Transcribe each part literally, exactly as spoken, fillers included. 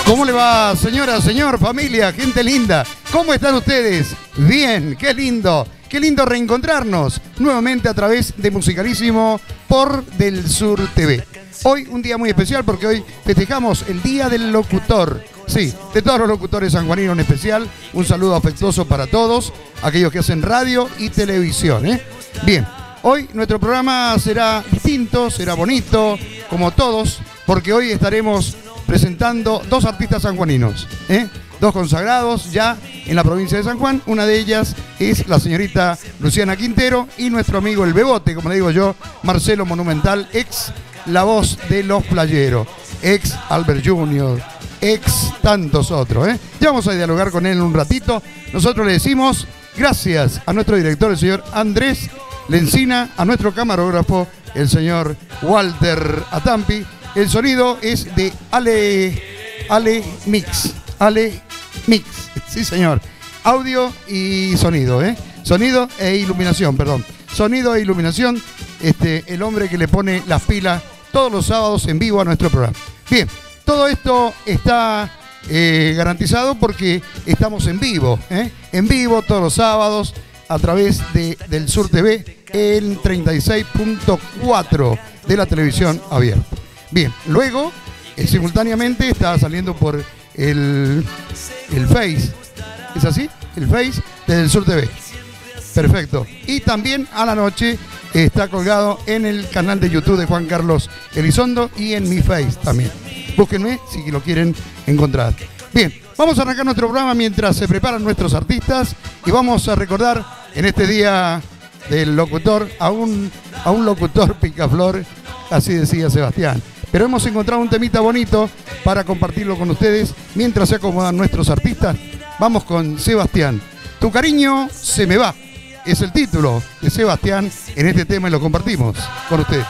¿Cómo le va, señora, señor, familia, gente linda? ¿Cómo están ustedes? Bien, qué lindo, qué lindo reencontrarnos nuevamente a través de Musicalísimo por Del Sur T V. Hoy un día muy especial porque hoy festejamos el Día del Locutor. Sí, de todos los locutores sanjuaninos en especial, un saludo afectuoso para todos, aquellos que hacen radio y televisión, ¿eh? Bien, hoy nuestro programa será distinto, será bonito, como todos, porque hoy estaremos presentando dos artistas sanjuaninos, ¿eh? Dos consagrados ya en la provincia de San Juan. Una de ellas es la señorita Luciana Quintero y nuestro amigo el Bebote, como le digo yo, Marcelo Monumental, ex La Voz de los Playeros, ex Albert junior, ex tantos otros, ¿eh? Ya vamos a dialogar con él un ratito. Nosotros le decimos gracias a nuestro director, el señor Andrés Lencina, a nuestro camarógrafo, el señor Walter Atampi. El sonido es de Ale, Ale Mix, Ale Mix, sí señor. Audio y sonido, ¿eh? Sonido e iluminación, perdón. Sonido e iluminación, este, el hombre que le pone las pilas todos los sábados en vivo a nuestro programa. Bien, todo esto está eh, garantizado porque estamos en vivo, ¿eh? En vivo todos los sábados a través de Del Sur T V en treinta y seis punto cuatro de la televisión abierta. Bien, luego, eh, simultáneamente está saliendo por el, el Face, ¿es así? El Face de Del Sur T V. Perfecto. Y también a la noche está colgado en el canal de YouTube de Juan Carlos Elizondo y en mi Face también. Búsquenme si lo quieren encontrar. Bien, vamos a arrancar nuestro programa mientras se preparan nuestros artistas y vamos a recordar en este día del locutor a un, a un locutor picaflor, así decía Sebastián. Pero hemos encontrado un temita bonito para compartirlo con ustedes mientras se acomodan nuestros artistas. Vamos con Sebastián. Tu cariño se me va. Es el título de Sebastián en este tema y lo compartimos con ustedes.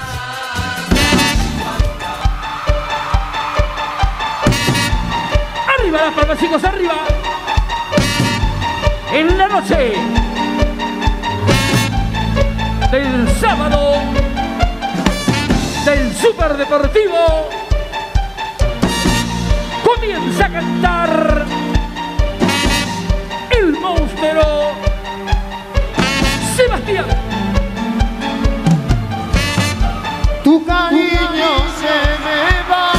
Arriba las palmas, chicos, arriba. En la noche del sábado del Superdeportivo comienza a cantar el monstruo Sebastián. Tu cariño se me va,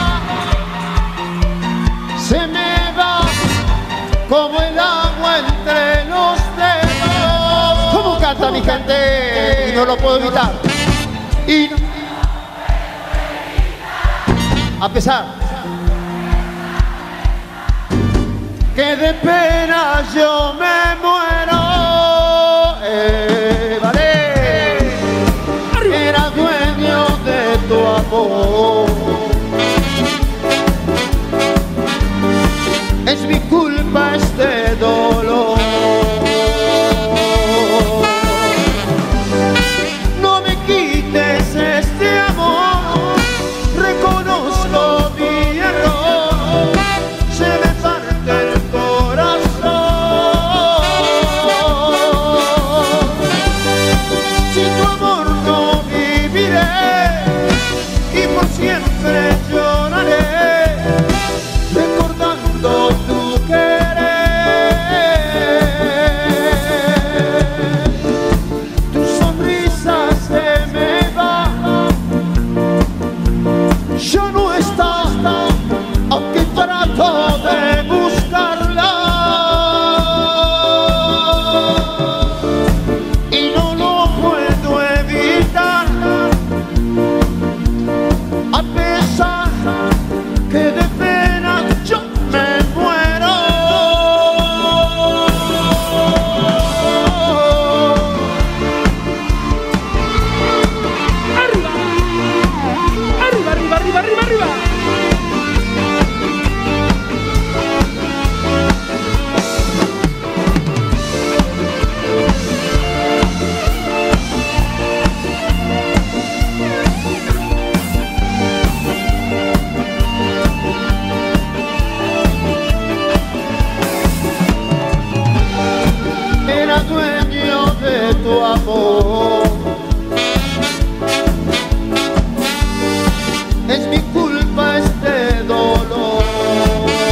se me va como el agua entre los dedos. ¿Cómo canta mi gente? Y no lo puedo evitar. Y no, a pesar que de pena yo me muero, eh, vale, era dueño de tu amor. Es mi culpa este dolor. No me quites este amor, reconozco mi error, se me parte el corazón. Sin tu amor no viviré y por siempre lloraré, recordando tu querer. Tu sonrisa se me va, ya no está, aunque trato de buscarla y no lo puedo evitar, a pesar que de pena yo me muero. Arriba, arriba, arriba, arriba, arriba, arriba. Era dueño de tu amor. Es mi culpa este dolor.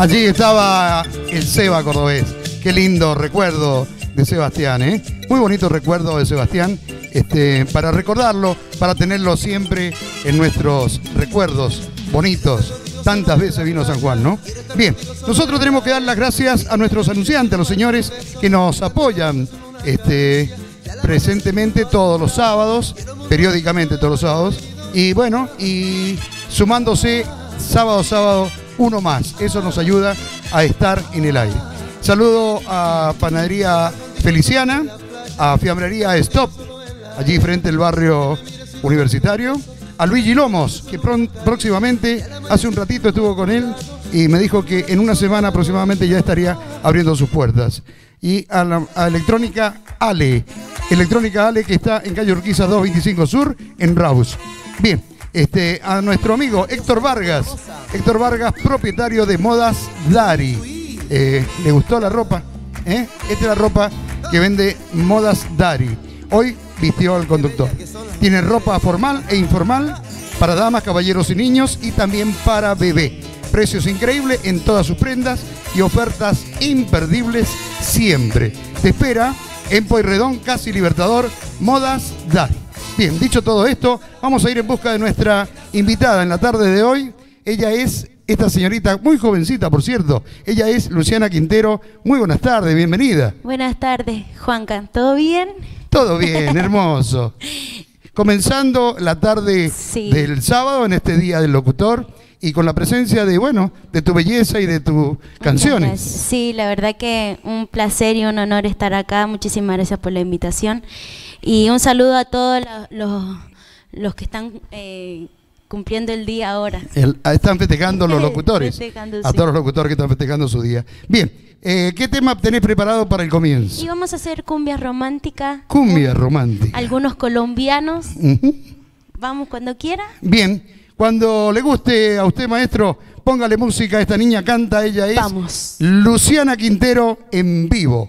Allí estaba el Seba cordobés. Qué lindo recuerdo de Sebastián, ¿eh? Muy bonito recuerdo de Sebastián, este, para recordarlo, para tenerlo siempre en nuestros recuerdos bonitos. Tantas veces vino San Juan, ¿no? Bien, nosotros tenemos que dar las gracias a nuestros anunciantes, a los señores que nos apoyan este, presentemente todos los sábados, periódicamente todos los sábados, y bueno, y sumándose sábado a sábado uno más. Eso nos ayuda a estar en el aire. Saludo a Panadería Feliciana, a Fiambrería Stop, allí frente al barrio universitario, a Luigi Lomos, que próximamente, hace un ratito estuvo con él y me dijo que en una semana aproximadamente ya estaría abriendo sus puertas. Y a, la, a Electrónica Ale, Electrónica Ale, que está en calle Urquiza doscientos veinticinco Sur, en Raus. Bien, este, a nuestro amigo Héctor Vargas, Héctor Vargas, propietario de Modas Dari. Eh, ¿Le gustó la ropa? ¿Eh? Esta es la ropa que vende Modas Dari. Hoy vistió al conductor. Tiene ropa formal e informal para damas, caballeros y niños, y también para bebé. Precios increíbles en todas sus prendas y ofertas imperdibles siempre. Te espera en Pueyrredón, casi Libertador, Modas Dari. Bien, dicho todo esto, vamos a ir en busca de nuestra invitada en la tarde de hoy. Ella es esta señorita, muy jovencita, por cierto. Ella es Luciana Quintero. Muy buenas tardes, bienvenida. Buenas tardes, Juanca. ¿Todo bien? Todo bien, hermoso. Comenzando la tarde sí. del sábado, en este Día del Locutor, y con la presencia de, bueno, de tu belleza y de tus canciones. Sí, la verdad que un placer y un honor estar acá. Muchísimas gracias por la invitación. Y un saludo a todos los, los, los que están eh, cumpliendo el día ahora. El, están festejando los locutores. festejando, a sí. todos los locutores que están festejando su día. Bien, eh, ¿qué tema tenés preparado para el comienzo? Y vamos a hacer cumbia romántica. Cumbia romántica. Algunos colombianos. Uh-huh. Vamos cuando quiera. Bien, cuando le guste a usted, maestro, póngale música. Esta niña canta, ella es Vamos. Luciana Quintero en vivo.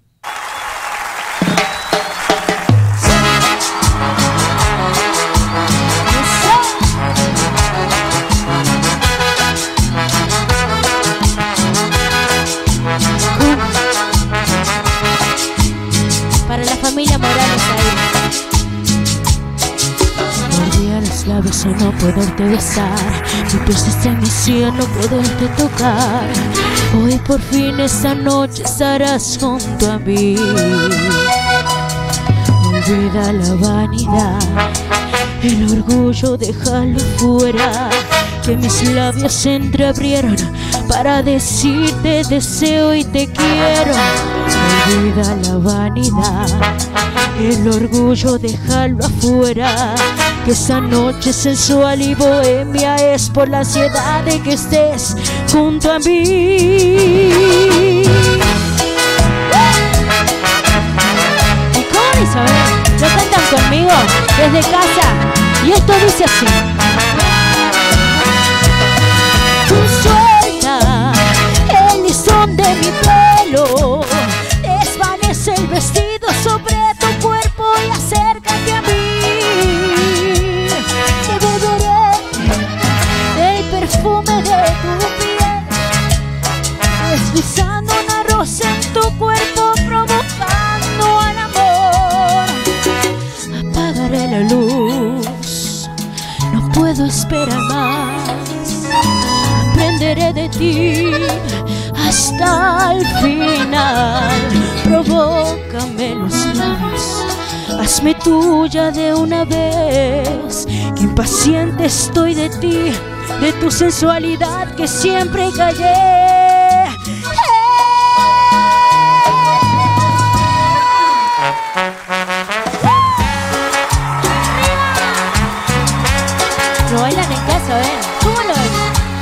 Familia Morales ahí. Mordía los labios a no poderte besar, tú pusiste en mi cielo poderte tocar. Hoy por fin esta noche estarás junto a mí. Olvida la vanidad, el orgullo déjalo fuera, que mis labios se entreabrieron para decirte deseo y te quiero. Olvida la vanidad, el orgullo déjalo afuera, que esa noche sensual y bohemia es por la ansiedad de que estés junto a mí. ¿Y cómo dice? A ver, lo cantan conmigo desde casa y esto dice así. Tú suelta el listón de mi pelo, desvanece el vestido sobre tu cuerpo y acércate a mí. Te beberé del perfume de tu piel, deslizando una rosa en tu cuerpo, provocando al amor. Apagaré la luz, no puedo esperar más. Aprenderé de ti hasta el final. Provócame los labios, hazme tuya de una vez, que impaciente estoy de ti, de tu sensualidad que siempre callé. Lo bailan en casa, ¿eh? ¿Cómo lo ven?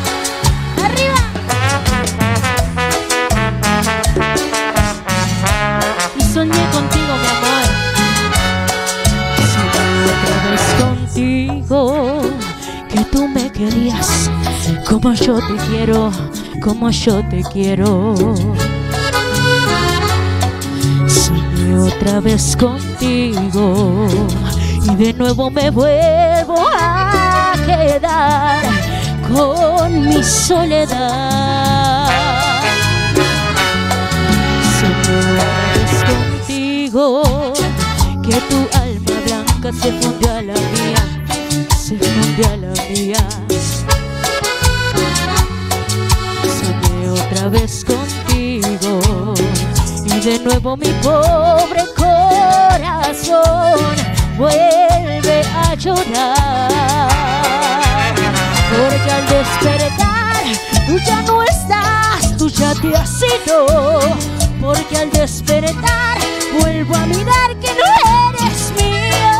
Soñé contigo, mi amor. Soñé otra vez contigo, que tú me querías como yo te quiero, como yo te quiero. Soñé otra vez contigo y de nuevo me vuelvo a quedar con mi soledad. contigo, que tu alma blanca se fundió a la mía, se fundió a la mía. Soñé otra vez contigo y de nuevo mi pobre corazón vuelve a llorar, porque al despertar tú ya no estás, tú ya te has ido, porque al despertar vuelvo a mirar que no eres mío,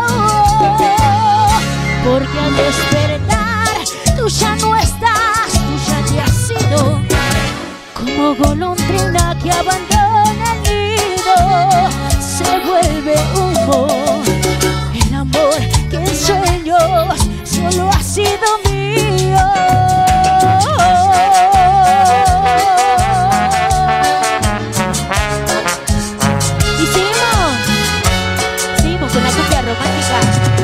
porque al despertar tú ya no estás, tú ya te has ido, como golondrina que abandona el nido, se vuelve humo el amor que en sueños solo ha sido mío. Y seguimos, seguimos con la cumbia romántica.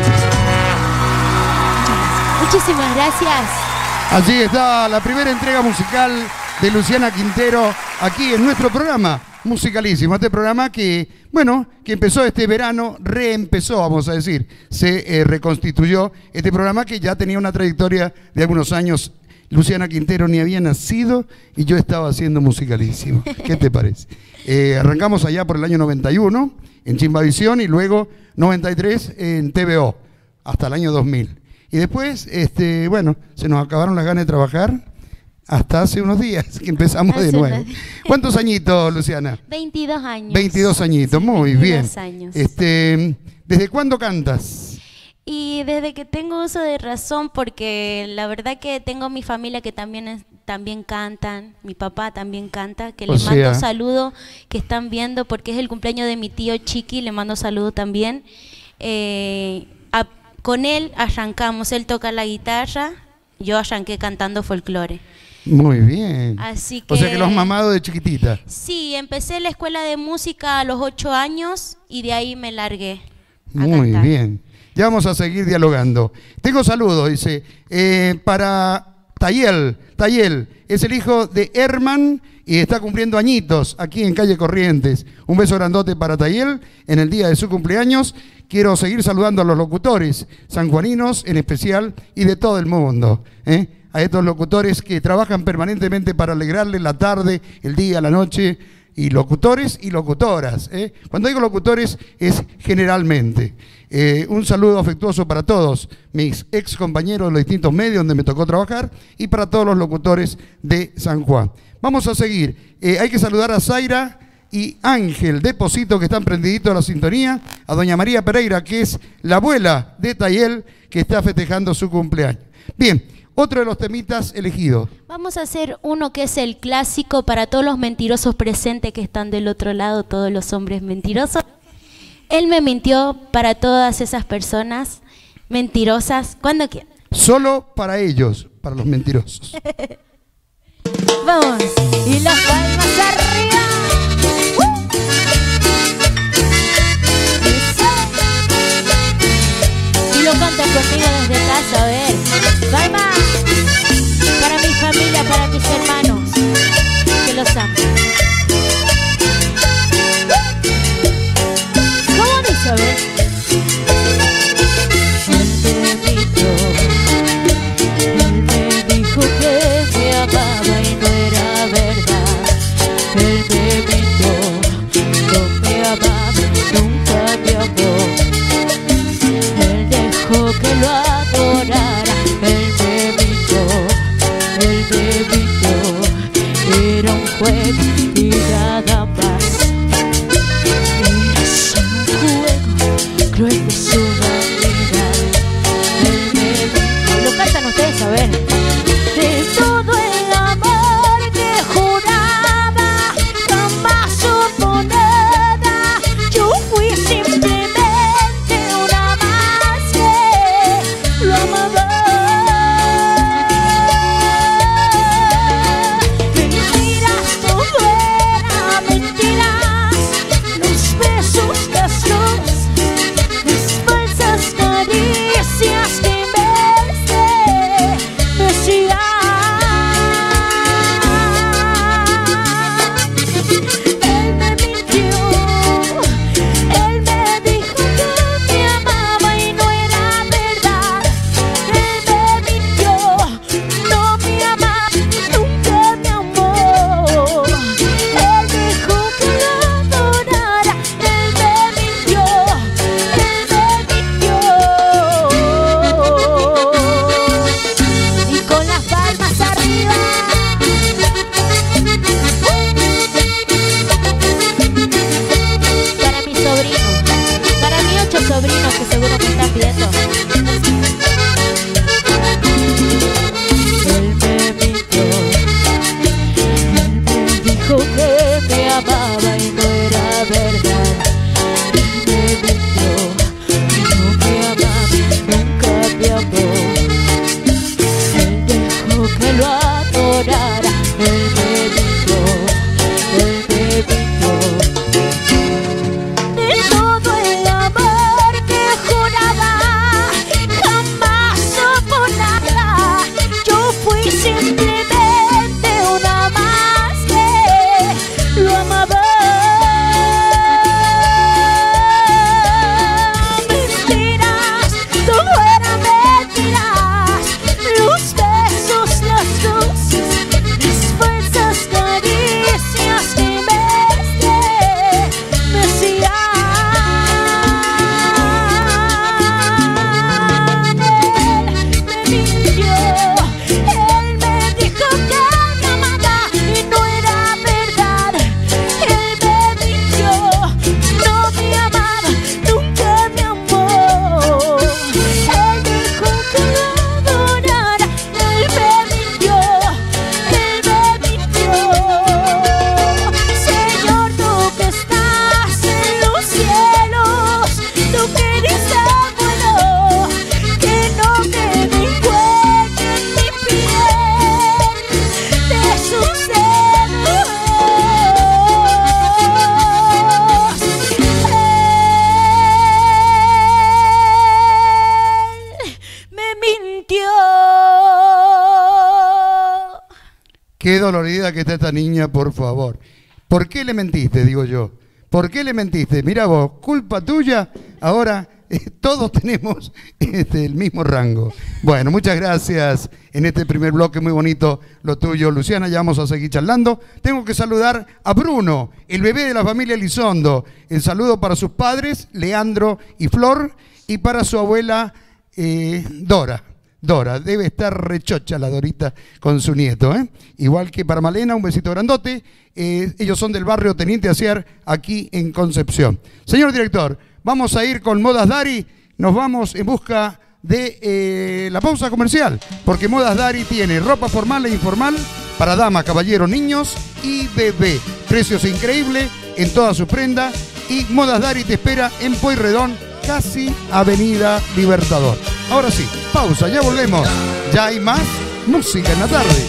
Muchísimas gracias. Allí está la primera entrega musical de Luciana Quintero aquí en nuestro programa Musicalísimo. Este programa que, bueno, que empezó este verano, reempezó, vamos a decir, se eh, reconstituyó. Este programa que ya tenía una trayectoria de algunos años. Luciana Quintero ni había nacido y yo estaba haciendo Musicalísimo. ¿Qué te parece? Eh, arrancamos allá por el año noventa y uno en Chimbavisión y luego noventa y tres en T V O hasta el año dos mil. Y después, este, bueno, se nos acabaron las ganas de trabajar hasta hace unos días que empezamos de nuevo. ¿Cuántos añitos, Luciana? veintidós años. veintidós añitos, muy bien. Años. Este, ¿desde cuándo cantas? Y desde que tengo uso de razón, porque la verdad que tengo mi familia que también es, también cantan, mi papá también canta, que O les mando sea. saludo, que están viendo, porque es el cumpleaños de mi tío Chiqui, le mando saludo también. Eh, a- con él arrancamos, él toca la guitarra, yo arranqué cantando folclore. Muy bien. Así que... O sea que los mamados de chiquitita. Sí, empecé la escuela de música a los ocho años y de ahí me largué a Muy cantar. bien. Ya vamos a seguir dialogando. Tengo saludos, dice, eh, para Tayel. Tayel es el hijo de Herman y está cumpliendo añitos aquí en Calle Corrientes. Un beso grandote para Tayel en el día de su cumpleaños. Quiero seguir saludando a los locutores sanjuaninos en especial y de todo el mundo, ¿eh? A estos locutores que trabajan permanentemente para alegrarle la tarde, el día, la noche, y locutores y locutoras, ¿eh? Cuando digo locutores es generalmente. Eh, un saludo afectuoso para todos mis ex compañeros de los distintos medios donde me tocó trabajar y para todos los locutores de San Juan. Vamos a seguir. Eh, hay que saludar a Zaira y Ángel Deposito, que están prendiditos a la sintonía, a doña María Pereira, que es la abuela de Tayel, que está festejando su cumpleaños. Bien, otro de los temitas elegidos. Vamos a hacer uno que es el clásico para todos los mentirosos presentes que están del otro lado, todos los hombres mentirosos. Él me mintió para todas esas personas mentirosas, cuando quieran. Solo para ellos, para los mentirosos. Vamos, y las palmas arriba. ¡Uh! Eso. Y lo cantan conmigo desde casa, a ver. Palmas para mi familia, para mis hermanos, que los amo. ¿Cómo dice, a ver? Él me dijo, él me dijo que me amaba y no era verdad. Él me mintió, no me amaba, nunca me amó. Él dejó que lo adorara. Él me mintió, él me mintió. Era un juego y tú que eres abuelo, que no quede huella en mi piel de sus dedos. Él me mintió. Qué dolorida que está esta niña, por favor. ¿Por qué le mentiste, digo yo? ¿Por qué le mentiste? Mira vos, culpa tuya, ahora eh, todos tenemos este, el mismo rango. Bueno, muchas gracias en este primer bloque, muy bonito lo tuyo, Luciana, ya vamos a seguir charlando. Tengo que saludar a Bruno, el bebé de la familia Elizondo. El saludo para sus padres, Leandro y Flor, y para su abuela eh, Dora. Dora, debe estar rechocha la Dorita con su nieto, ¿eh? Igual que para Malena, un besito grandote. Eh, ellos son del barrio Teniente Aciar, aquí en Concepción. Señor director, vamos a ir con Modas Dari. Nos vamos en busca de eh, la pausa comercial, porque Modas Dari tiene ropa formal e informal para dama, caballero, niños y bebé. Precios increíbles en toda su prenda. Y Modas Dari te espera en Pueyrredón, casi Avenida Libertador. Ahora sí, pausa, ya volvemos. Ya hay más música en la tarde.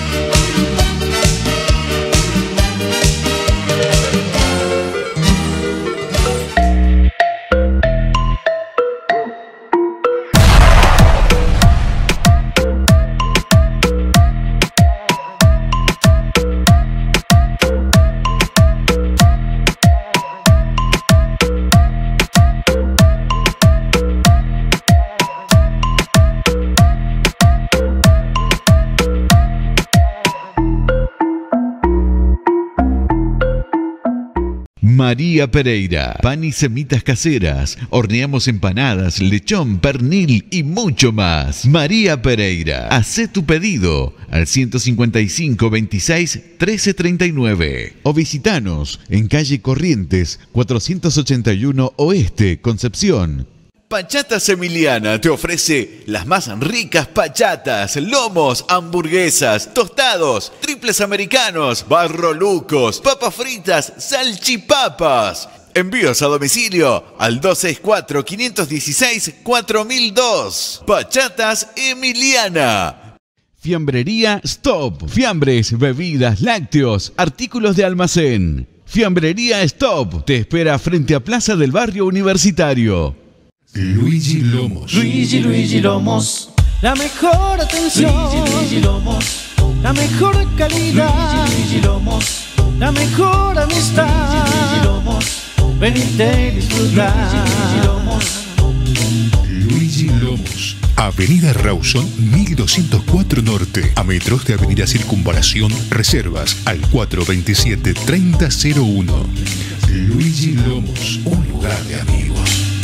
María Pereira, pan y semitas caseras, horneamos empanadas, lechón, pernil y mucho más. María Pereira, hacé tu pedido al ciento cincuenta y cinco, veintiséis, trece, treinta y nueve o visitanos en calle Corrientes cuatrocientos ochenta y uno Oeste, Concepción. Pachatas Emiliana te ofrece las más ricas pachatas, lomos, hamburguesas, tostados, triples americanos, barrolucos, papas fritas, salchipapas. Envíos a domicilio al dos seis cuatro, cinco uno seis, cuatro mil dos. Pachatas Emiliana. Fiambrería Stop. Fiambres, bebidas, lácteos, artículos de almacén. Fiambrería Stop te espera frente a Plaza del Barrio Universitario. Luigi Lomos. Luigi, Luigi Lomos. La mejor atención. Luigi, Luigi Lomos. La mejor calidad. Luigi, Luigi Lomos. La mejor amistad. Luigi, Luigi Lomos. Venite y disfrutar. Luigi, Luigi Lomos. Luigi Lomos. Avenida Rawson mil doscientos cuatro Norte, a metros de Avenida Circunvalación. Reservas al cuatro veintisiete, treinta cero uno. Luigi Lomos, un lugar de amigos.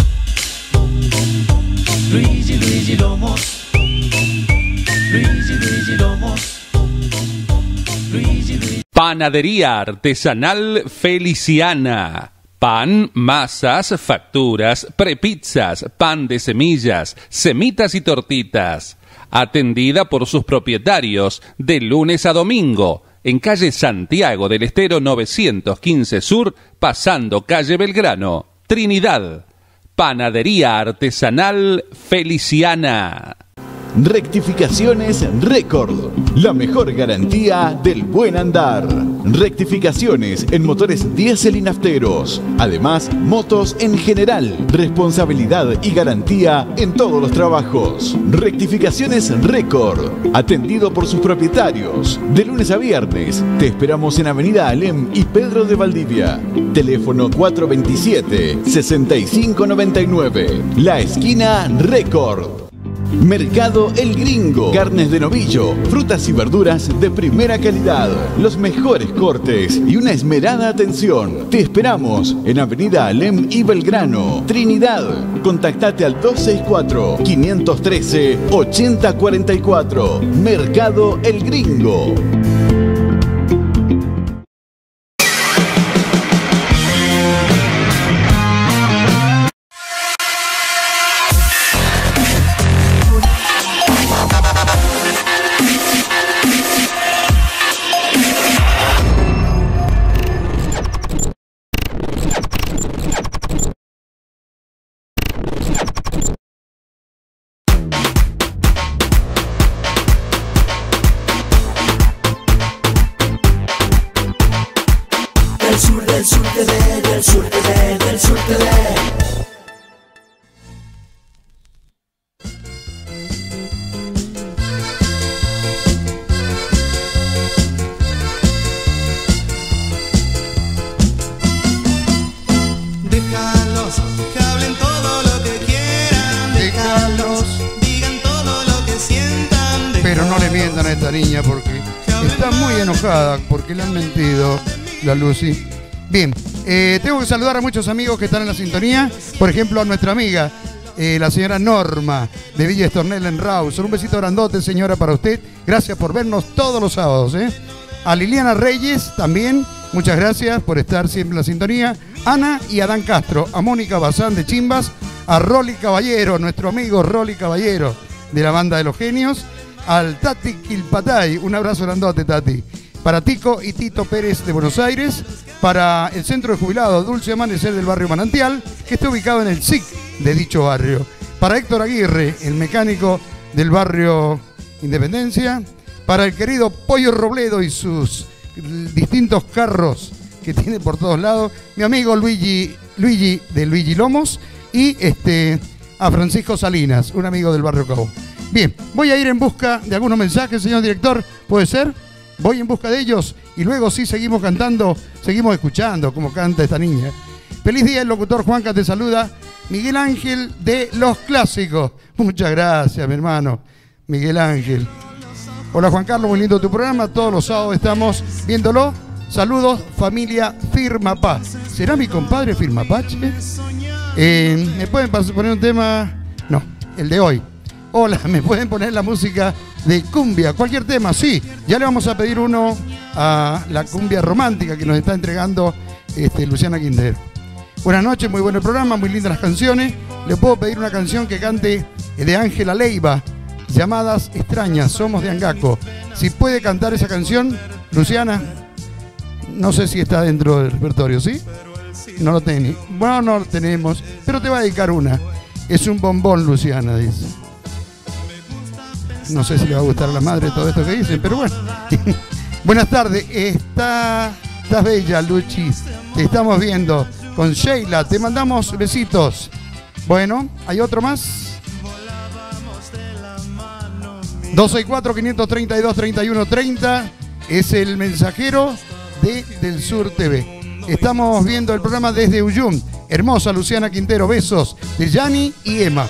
Luigi, Luigi Lomos. Luigi, Luigi Lomos. Luigi, Luigi. Panadería artesanal Feliciana. Pan, masas, facturas, prepizzas, pan de semillas, semitas y tortitas. Atendida por sus propietarios de lunes a domingo, en calle Santiago del Estero novecientos quince Sur, pasando calle Belgrano, Trinidad. Panadería artesanal Feliciana. Rectificaciones Récord, la mejor garantía del buen andar. Rectificaciones en motores diésel y nafteros. Además, motos en general. Responsabilidad y garantía en todos los trabajos. Rectificaciones Récord, atendido por sus propietarios. De lunes a viernes, te esperamos en Avenida Alem y Pedro de Valdivia. Teléfono cuatro veintisiete, sesenta y cinco noventa y nueve. La esquina Récord. Mercado El Gringo. Carnes de novillo, frutas y verduras de primera calidad, los mejores cortes y una esmerada atención. Te esperamos en Avenida Alem y Belgrano, Trinidad. Contactate al dos seis cuatro, cinco uno tres, ocho cero cuatro cuatro. Mercado El Gringo. Del Sur T V, del Sur T V, del Sur T V. Déjalos que hablen todo lo que quieran, déjalos, digan todo lo que sientan, déjalos. Pero no le mientan a esta niña porque está muy enojada porque le han mentido, la Lucy. Bien, eh, tengo que saludar a muchos amigos que están en la sintonía. Por ejemplo, a nuestra amiga, eh, la señora Norma de Villa Estornel en Rawson. Un besito grandote, señora, para usted. Gracias por vernos todos los sábados. ¿eh? A Liliana Reyes también, muchas gracias por estar siempre en la sintonía. Ana y Adán Castro, a Mónica Bazán de Chimbas, a Rolly Caballero, nuestro amigo Rolly Caballero de la Banda de los Genios, al Tati Quilpatay, un abrazo grandote, Tati. Para Tico y Tito Pérez de Buenos Aires, para el Centro de Jubilados Dulce Amanecer del barrio Manantial, que está ubicado en el S I C de dicho barrio. Para Héctor Aguirre, el mecánico del barrio Independencia. Para el querido Pollo Robledo y sus distintos carros que tiene por todos lados. Mi amigo Luigi, Luigi de Luigi Lomos. Y este, a Francisco Salinas, un amigo del barrio Cabo. Bien, voy a ir en busca de algunos mensajes, señor director. ¿Puede ser? Voy en busca de ellos y luego sí seguimos cantando, seguimos escuchando cómo canta esta niña. Feliz día, el locutor Juanca te saluda. Miguel Ángel de Los Clásicos. Muchas gracias, mi hermano. Miguel Ángel. Hola, Juan Carlos, muy lindo tu programa. Todos los sábados estamos viéndolo. Saludos, familia Firma Paz. ¿Será mi compadre Firma Pache? Eh, ¿Me pueden poner un tema? No, el de hoy. Hola, ¿me pueden poner la música de cumbia? Cualquier tema, sí. Ya le vamos a pedir uno a la cumbia romántica que nos está entregando este, Luciana Quintero. Buenas noches, muy bueno el programa, muy lindas las canciones. Le puedo pedir una canción que cante de Ángela Leiva, llamadas extrañas, somos de Angaco. Si puede cantar esa canción, Luciana, no sé si está dentro del repertorio, ¿sí? No lo tiene. Bueno, no lo tenemos, pero te va a dedicar una. Es un bombón, Luciana, dice. No sé si le va a gustar a la madre todo esto que dicen, pero bueno. Buenas tardes. Está, estás bella, Luchi. Te estamos viendo con Sheila. Te mandamos besitos. Bueno, ¿hay otro más? dos seis cuatro, cinco tres dos, tres uno tres cero es el mensajero de Del Sur T V. Estamos viendo el programa desde Uyum. Hermosa Luciana Quintero. Besos de Yani y Emma.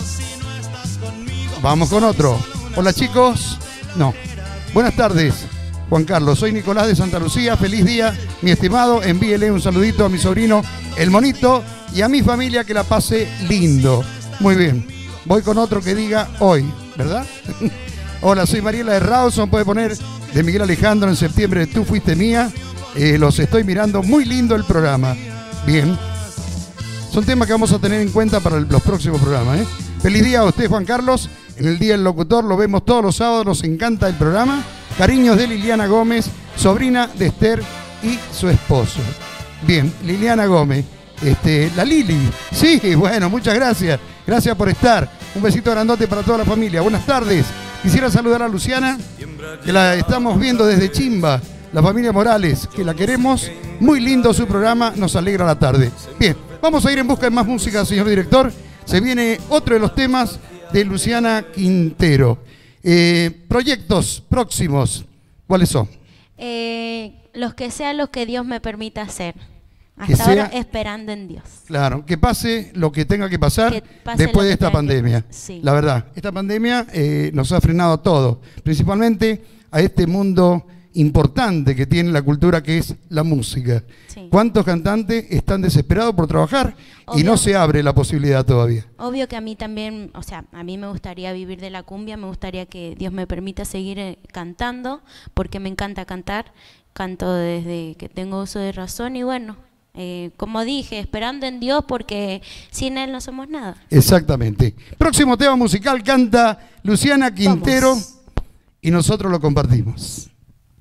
Vamos con otro. Hola chicos, no. Buenas tardes, Juan Carlos. Soy Nicolás de Santa Lucía. Feliz día, mi estimado. Envíele un saludito a mi sobrino, el Monito, y a mi familia, que la pase lindo. Muy bien. Voy con otro que diga hoy, ¿verdad? Hola, soy Mariela de Rawson. Puede poner de Miguel Alejandro, En septiembre tú fuiste mía. Eh, los estoy mirando. Muy lindo el programa. Bien. Son temas que vamos a tener en cuenta para los próximos programas, ¿eh? Feliz día a usted, Juan Carlos. En el Día del Locutor lo vemos todos los sábados, nos encanta el programa. Cariños de Liliana Gómez, sobrina de Esther y su esposo. Bien, Liliana Gómez, este, la Lili. Sí, bueno, muchas gracias. Gracias por estar. Un besito grandote para toda la familia. Buenas tardes. Quisiera saludar a Luciana, que la estamos viendo desde Chimba, la familia Morales, que la queremos. Muy lindo su programa, nos alegra la tarde. Bien, vamos a ir en busca de más música, señor director. Se viene otro de los temas de Luciana Quintero. Eh, proyectos próximos, ¿cuáles son? Eh, los que sean los que Dios me permita hacer. Que Hasta ahora sea- esperando en Dios. Claro, que pase lo que tenga que pasar Que pase después lo de que esta tenga que- pandemia. sí. La verdad, esta pandemia eh, nos ha frenado a todos, principalmente a este mundo importante que tiene la cultura, que es la música. Sí. ¿Cuántos cantantes están desesperados por trabajar y Obvio. no se abre la posibilidad todavía? Obvio que a mí también, o sea, a mí me gustaría vivir de la cumbia, me gustaría que Dios me permita seguir eh, cantando, porque me encanta cantar, canto desde que tengo uso de razón y bueno, eh, como dije, esperando en Dios, porque sin Él no somos nada. Exactamente. Próximo tema musical canta Luciana Quintero. Vamos. Y nosotros lo compartimos.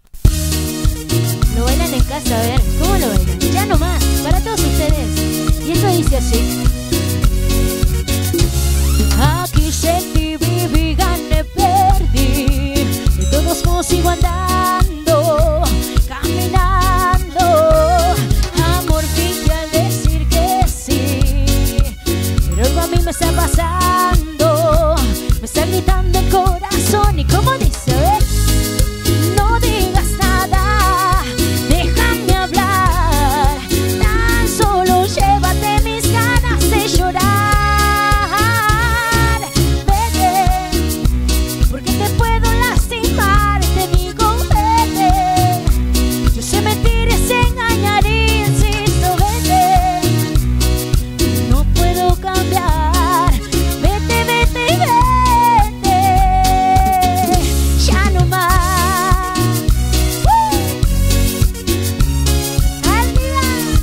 Lo bailan en casa, a ver, ¿cómo lo bailan? Ya nomás, para todos ustedes. Y eso dice así. Aquí sentí, viví, gané, perdí. De todos modos sigo andando, caminando. Amor, me está pasando. Me está gritando el corazón y como dice, ¿eh? No digas nada, déjame hablar. Tan solo llévate mis ganas de llorar. Vete, porque te puedo lastimar. Te digo vete. Yo sé mentir, es engañar, insisto, vete. No puedo cambiar. Vete, vete, vete. Ya no más. ¡Uh! Al día.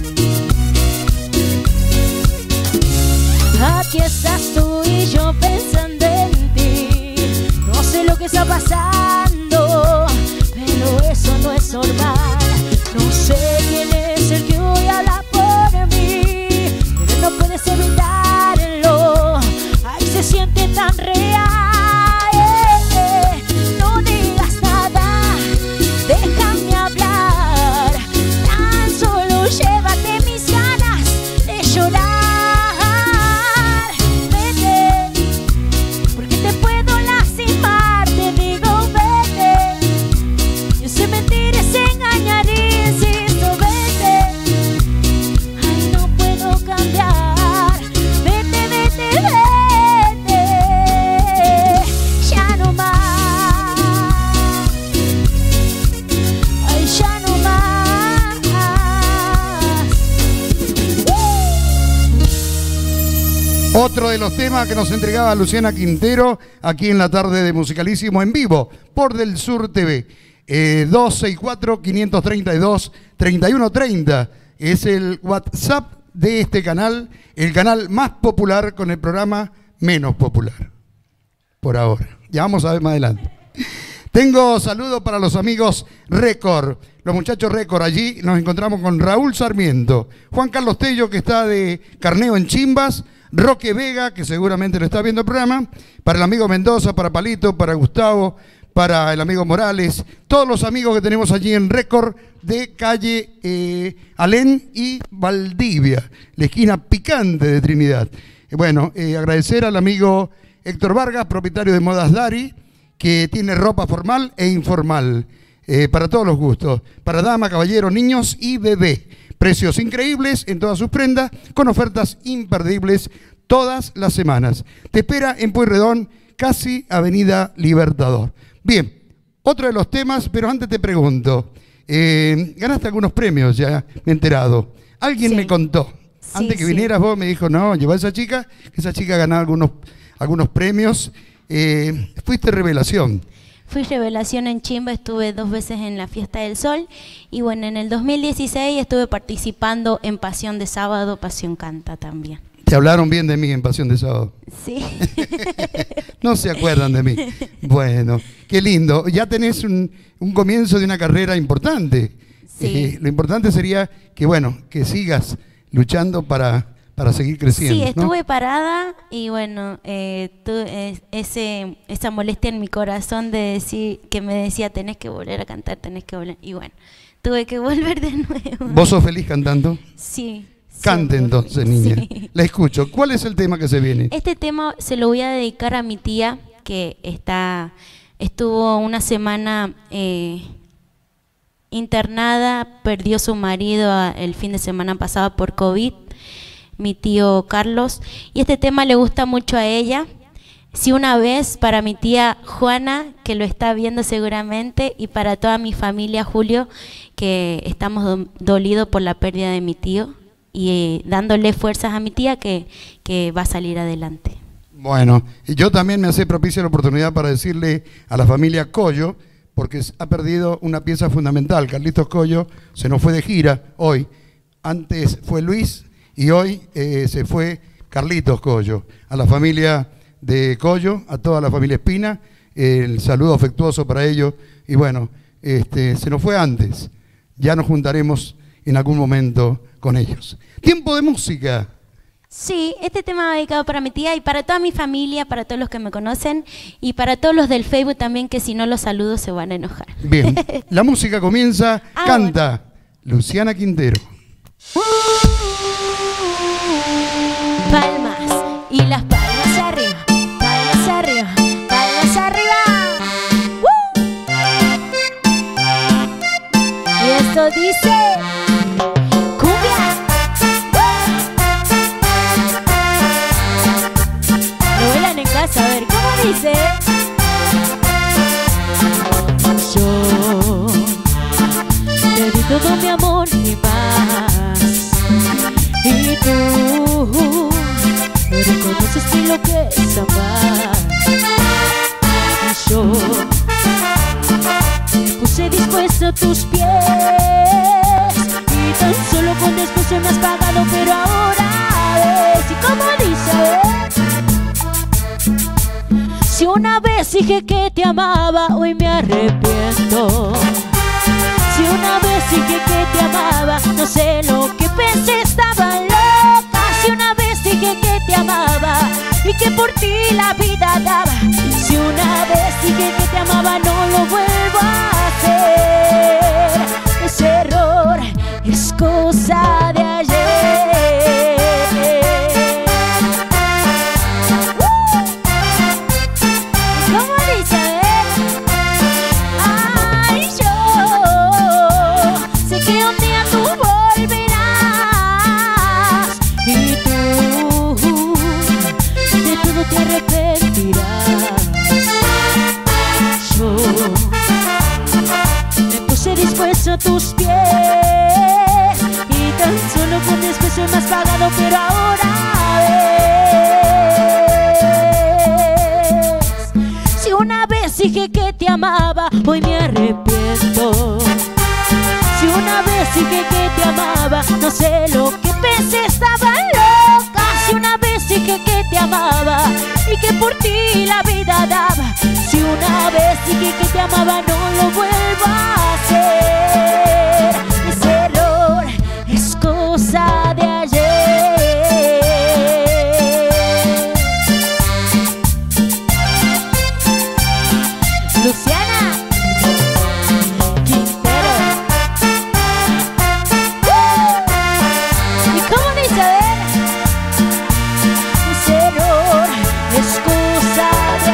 Aquí estás tú y yo pensando en ti. No sé lo que está pasando, pero eso no es normal. No sé quién es el que hoy habla por mí, pero no puedes evitarlo. Ay, se siente tan real. Eh, eh. No digas nada, déjame hablar. Tan solo llévate mis ganas de llorar. Vete, porque te puedo lastimar. Te digo vete. Yo sé mentir, es engañar, insisto, vete. Ay, no puedo cambiar. Vete, vete, vete. Ya no más. Ay, ya no más. Otro de los temas que nos entregaba Luciana Quintero aquí en la tarde de Musicalísimo en vivo por Del Sur T V. Eh, dos seis cuatro, cinco tres dos, tres uno tres cero es el WhatsApp de este canal, el canal más popular con el programa menos popular. Por ahora. Ya vamos a ver más adelante. Tengo saludos para los amigos Récord, los muchachos Récord. Allí nos encontramos con Raúl Sarmiento, Juan Carlos Tello, que está de Carneo en Chimbas, Roque Vega, que seguramente lo está viendo el programa, para el amigo Mendoza, para Palito, para Gustavo, para el amigo Morales, todos los amigos que tenemos allí en Récord de calle eh, Alén y Valdivia, la esquina picante de Trinidad. Eh, bueno, eh, agradecer al amigo Héctor Vargas, propietario de Modas Dari, que tiene ropa formal e informal, eh, para todos los gustos, para dama, caballero, niños y bebé. Precios increíbles en todas sus prendas, con ofertas imperdibles todas las semanas. Te espera en Pueyrredón, casi Avenida Libertador. Bien, otro de los temas, pero antes te pregunto, eh, ganaste algunos premios, ya me he enterado. Alguien Sí. me contó, Sí, antes que sí. vinieras vos me dijo, no, lleva a esa chica, que esa chica ha ganado algunos, algunos premios. Eh, fuiste revelación. Fui revelación en Chimba, estuve dos veces en la Fiesta del Sol y bueno, en el dos mil dieciséis estuve participando en Pasión de Sábado, Pasión Canta también. Te hablaron bien de mí en Pasión de Sábado. Sí. No se acuerdan de mí. Bueno, qué lindo. Ya tenés un, un comienzo de una carrera importante. Sí. Eh, lo importante sería que, bueno, que sigas luchando para, para seguir creciendo. Sí, ¿no? estuve parada y bueno, eh, tuve ese, esa molestia en mi corazón de decir, que me decía, tenés que volver a cantar, tenés que volver. Y bueno, tuve que volver de nuevo. ¿Vos sos feliz cantando? Sí. Cante súper entonces, feliz. niña. Sí. La escucho. ¿Cuál es el tema que se viene? Este tema se lo voy a dedicar a mi tía, que está, estuvo una semana eh, internada, perdió su marido a- el fin de semana pasado por COVID, mi tío Carlos, y este tema le gusta mucho a ella. Sí, una vez para mi tía Juana, que lo está viendo seguramente, y para toda mi familia, Julio, que estamos do- dolidos por la pérdida de mi tío, y eh, dándole fuerzas a mi tía que, que va a salir adelante. Bueno, y yo también me hace propicia la oportunidad para decirle a la familia Collo, porque ha perdido una pieza fundamental. Carlitos Collo se nos fue de gira hoy. Antes fue Luis y hoy eh, se fue Carlitos Collo. A la familia de Collo, a toda la familia Espina, el saludo afectuoso para ellos. Y bueno, este, se nos fue antes. Ya nos juntaremos en algún momento con ellos. Tiempo de música. Sí, este tema va dedicado para mi tía y para toda mi familia, para todos los que me conocen y para todos los del Facebook también, que si no los saludo se van a enojar. Bien, la música comienza, Ah, canta Luciana Quintero. Palmas y las palmas. vas a ver cómo dice. Yo te di todo mi amor y más, y tú no reconoces ni lo que es amar. Y yo me puse dispuesto a tus pies, y tan solo con desprecio me has pagado, pero ahora ves. Y como dice, si una vez dije que te amaba, hoy me arrepiento. Si una vez dije que te amaba, no sé lo que pensé, estaba loca. Si una vez dije que te amaba y que por ti la vida daba, si una vez dije que te amaba, no lo vuelvo a hacer. Ese error es cosa de ayer. ¿Cómo dice? Ay, yo sé que un día tú volverás, y tú de todo te arrepentirás. Yo me puse dispuesto a tus pies, y tan solo con desprecio me has pagado, pero ahora ves. Si una vez dije que te amaba, hoy me arrepiento. Si una vez dije que te amaba, no sé lo que pensé, estaba loca. Si una vez dije que te amaba y que por ti la vida daba, si una vez dije que te amaba, no lo vuelvo a hacer. Ese error es cosa de ayer. Luciana Quintero. ¡Uh! ¿Y cómo dice? A ver. Ese error es cosa de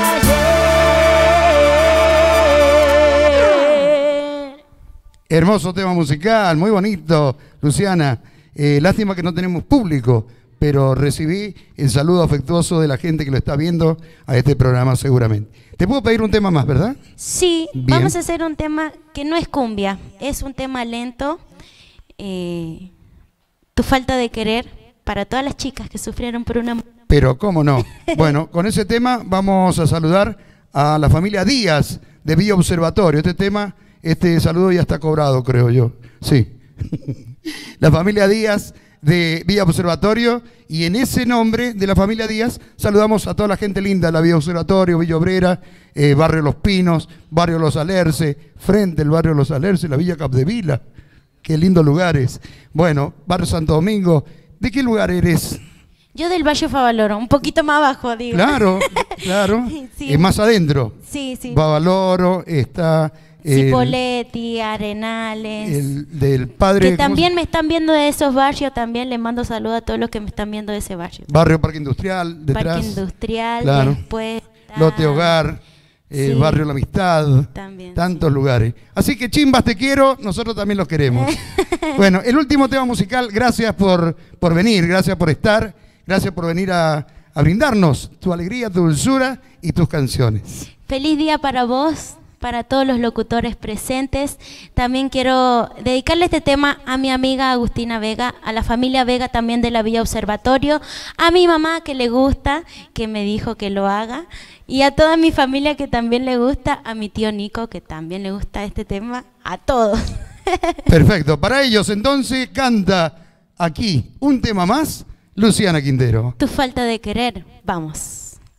ayer. Hermoso tema musical, muy bonito, Luciana. Eh, lástima que no tenemos público, pero recibí el saludo afectuoso de la gente que lo está viendo a este programa seguramente. Te puedo pedir un tema más, ¿verdad? Sí, Bien. Vamos a hacer un tema que no es cumbia, es un tema lento. Eh, tu falta de querer, para todas las chicas que sufrieron por una... Pero cómo no. Bueno, con ese tema vamos a saludar a la familia Díaz de Villa Observatorio. Este tema, este saludo ya está cobrado, creo yo. Sí. La familia Díaz de Villa Observatorio, y en ese nombre de la familia Díaz saludamos a toda la gente linda de la Villa Observatorio, Villa Obrera, eh, Barrio Los Pinos, Barrio Los Alerce, frente al Barrio Los Alerce, la Villa Capdevila. Qué lindos lugares. Bueno, Barrio Santo Domingo. ¿De qué lugar eres? Yo del Valle Favaloro, un poquito más abajo, digo. Claro, claro. Sí. Eh, más adentro. Sí, sí. Favaloro, está... el- Cipoletti, Arenales. el del padre... Que ¿cómo también se- me están viendo de esos barrios, también les mando saludos a todos los que me están viendo de ese barrio. Barrio Parque Industrial, detrás. Parque Industrial, Claro. después está- Lote Hogar, eh, Sí. Barrio La Amistad, También, tantos lugares. Así que chimbas te quiero, nosotros también los queremos. Bueno, el último tema musical, gracias por, por venir, gracias por estar, gracias por venir a, a brindarnos tu alegría, tu dulzura y tus canciones. Feliz día para vos, para todos los locutores presentes. También quiero dedicarle este tema a mi amiga Agustina Vega, a la familia Vega también de la Villa Observatorio, a mi mamá que le gusta, que me dijo que lo haga, y a toda mi familia que también le gusta, a mi tío Nico que también le gusta este tema, a todos. Perfecto, para ellos entonces canta aquí un tema más, Luciana Quintero. Tu falta de querer, vamos.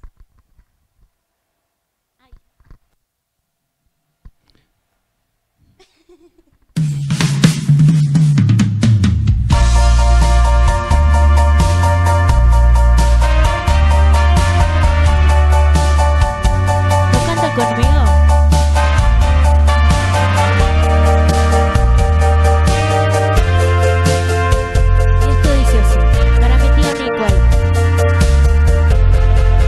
¿No canta conmigo? Y esto dice así, para mi tío Nico ahí.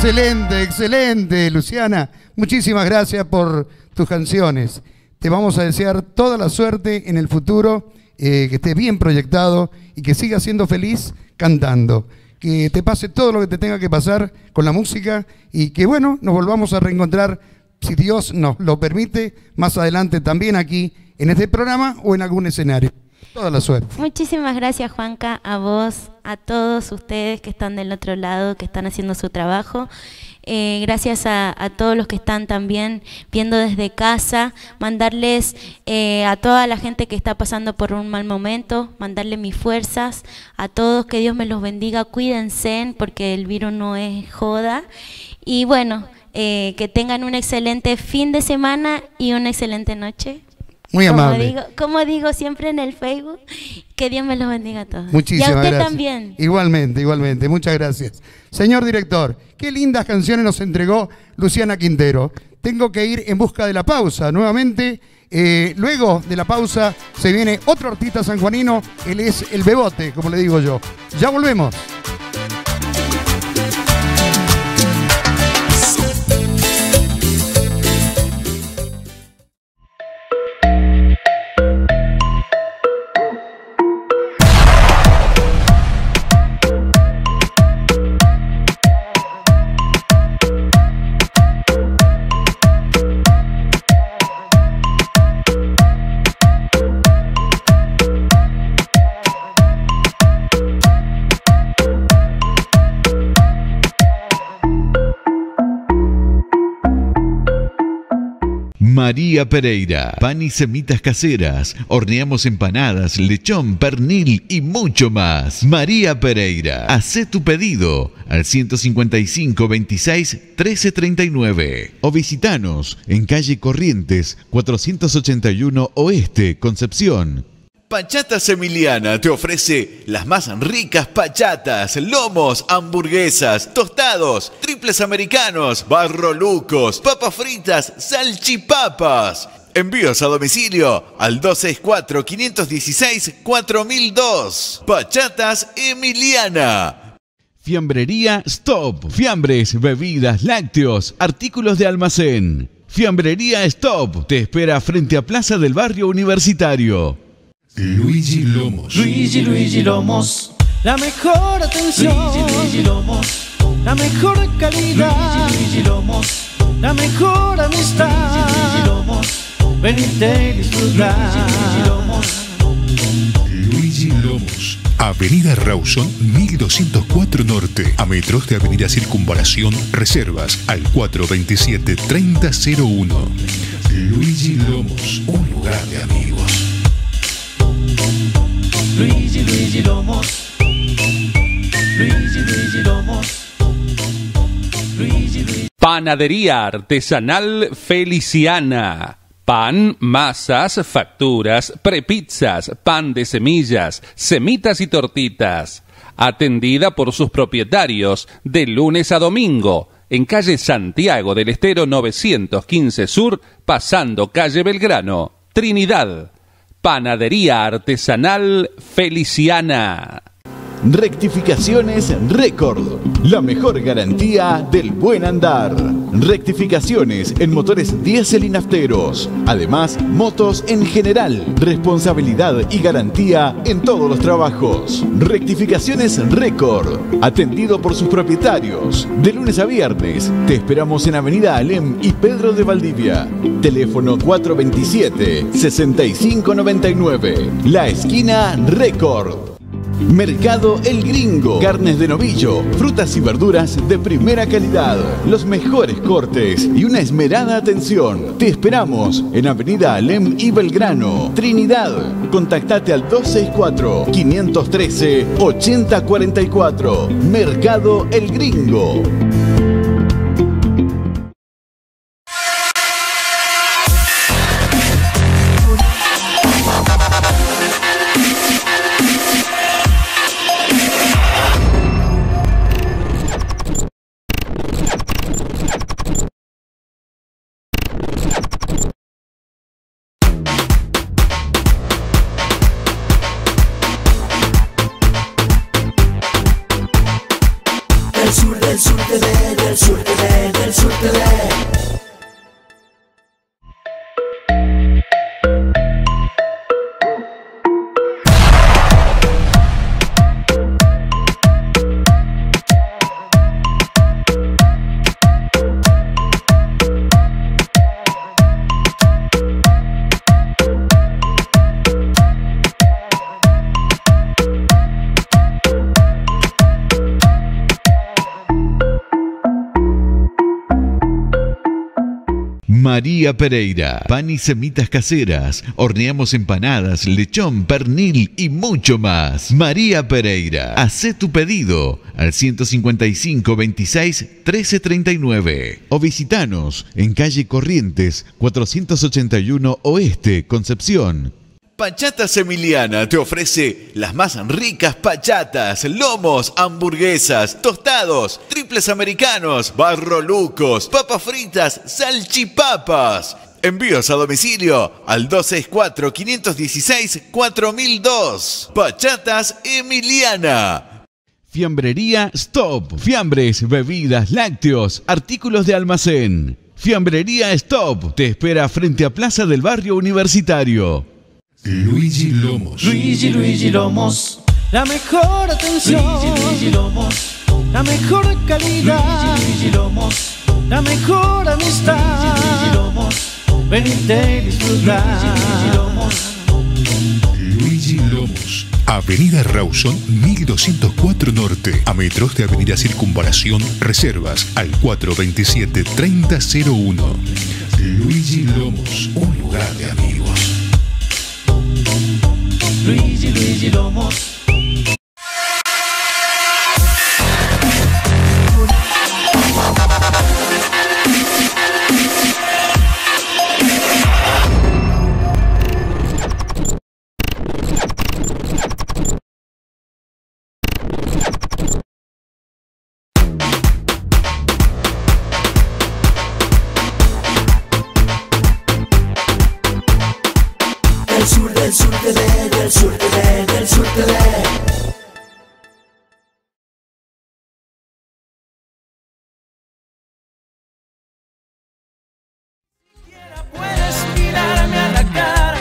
Excelente, excelente, Luciana. Muchísimas gracias por tus canciones. Te vamos a desear toda la suerte en el futuro, eh, que estés bien proyectado y que sigas siendo feliz cantando. Que te pase todo lo que te tenga que pasar con la música y que, bueno, nos volvamos a reencontrar, si Dios nos lo permite, más adelante también aquí en este programa o en algún escenario. Toda la suerte. Muchísimas gracias, Juanca, a vos, a todos ustedes que están del otro lado, que están haciendo su trabajo. Eh, gracias a, a todos los que están también viendo desde casa, mandarles eh, a toda la gente que está pasando por un mal momento, mandarle mis fuerzas a todos, que Dios me los bendiga, cuídense porque el virus no es joda y bueno, eh, que tengan un excelente fin de semana y una excelente noche. Muy como amable. Digo, como digo siempre en el Facebook, que Dios me los bendiga a todos. Muchísimas y a usted gracias. también. Igualmente, igualmente. Muchas gracias. Señor director, qué lindas canciones nos entregó Luciana Quintero. Tengo que ir en busca de la pausa nuevamente. Eh, luego de la pausa se viene otro artista sanjuanino. Él es el Bebote, como le digo yo. Ya volvemos. María Pereira, pan y semitas caseras, horneamos empanadas, lechón, pernil y mucho más. María Pereira, hacé tu pedido al ciento cincuenta y cinco, veintiséis, trece, treinta y nueve o visitanos en calle Corrientes cuatrocientos ochenta y uno Oeste, Concepción. Pachatas Emiliana te ofrece las más ricas pachatas, lomos, hamburguesas, tostados, triples americanos, barrolucos, papas fritas, salchipapas. Envíos a domicilio al dos seis cuatro, cinco uno seis, cuatro mil dos. Pachatas Emiliana. Fiambrería Stop. Fiambres, bebidas, lácteos, artículos de almacén. Fiambrería Stop te espera frente a Plaza del Barrio Universitario. Luigi Lomos. Luigi, Luigi Lomos. La mejor atención. Luigi, Luigi Lomos. La mejor calidad. Luigi, Luigi Lomos. La mejor amistad. Luigi, Luigi Lomos. Venite y disfrutar. Luigi, Luigi Lomos. Luigi Lomos. Avenida Rawson mil doscientos cuatro Norte. A metros de Avenida Circunvalación. Reservas al cuatro veintisiete, treinta cero uno. Luigi Lomos. Un lugar de amigos. Luigi, Luigi Lomos. Luigi, Luigi Lomos. Luigi, Luigi. Panadería artesanal Feliciana. Pan, masas, facturas, prepizzas, pan de semillas, semitas y tortitas. Atendida por sus propietarios de lunes a domingo en calle Santiago del Estero novecientos quince Sur, pasando calle Belgrano, Trinidad. Panadería artesanal Feliciana. Rectificaciones Récord, la mejor garantía del buen andar. Rectificaciones en motores diésel y nafteros. Además, motos en general. Responsabilidad y garantía en todos los trabajos. Rectificaciones Récord, atendido por sus propietarios. De lunes a viernes, te esperamos en Avenida Alem y Pedro de Valdivia. Teléfono cuatro veintisiete, sesenta y cinco noventa y nueve. La esquina Récord. Mercado El Gringo. Carnes de novillo, frutas y verduras de primera calidad, los mejores cortes y una esmerada atención. Te esperamos en Avenida Alem y Belgrano, Trinidad. Contactate al dos seis cuatro, cinco uno tres, ocho cero cuatro cuatro. Mercado El Gringo. Del sur de del sur T V, del sur T V, del sur T V. María Pereira, pan y semitas caseras, horneamos empanadas, lechón, pernil y mucho más. María Pereira, hacé tu pedido al ciento cincuenta y cinco, veintiséis, trece, treinta y nueve o visitanos en calle Corrientes cuatrocientos ochenta y uno Oeste, Concepción. Pachatas Emiliana te ofrece las más ricas pachatas, lomos, hamburguesas, tostados, triples americanos, barrolucos, papas fritas, salchipapas. Envíos a domicilio al dos seis cuatro, cinco uno seis, cuatro mil dos. Pachatas Emiliana. Fiambrería Stop. Fiambres, bebidas, lácteos, artículos de almacén. Fiambrería Stop te espera frente a Plaza del Barrio Universitario. Luigi Lomos. Luigi, Luigi Lomos. La mejor atención. Luigi, Luigi Lomos. La mejor calidad. Luigi, Luigi Lomos. La mejor amistad. Luigi, Luigi Lomos. Venite y disfrutar. Luigi, Luigi Lomos. Luigi Lomos. Avenida Rawson mil doscientos cuatro Norte. A metros de Avenida Circunvalación. Reservas al cuatro veintisiete, treinta cero uno. Luigi Lomos. Un lugar de amigos. Luigi, Luigi Lomos. Del sur, del sur T V, del sur T V, del sur T V. Puedes mirarme a la cara,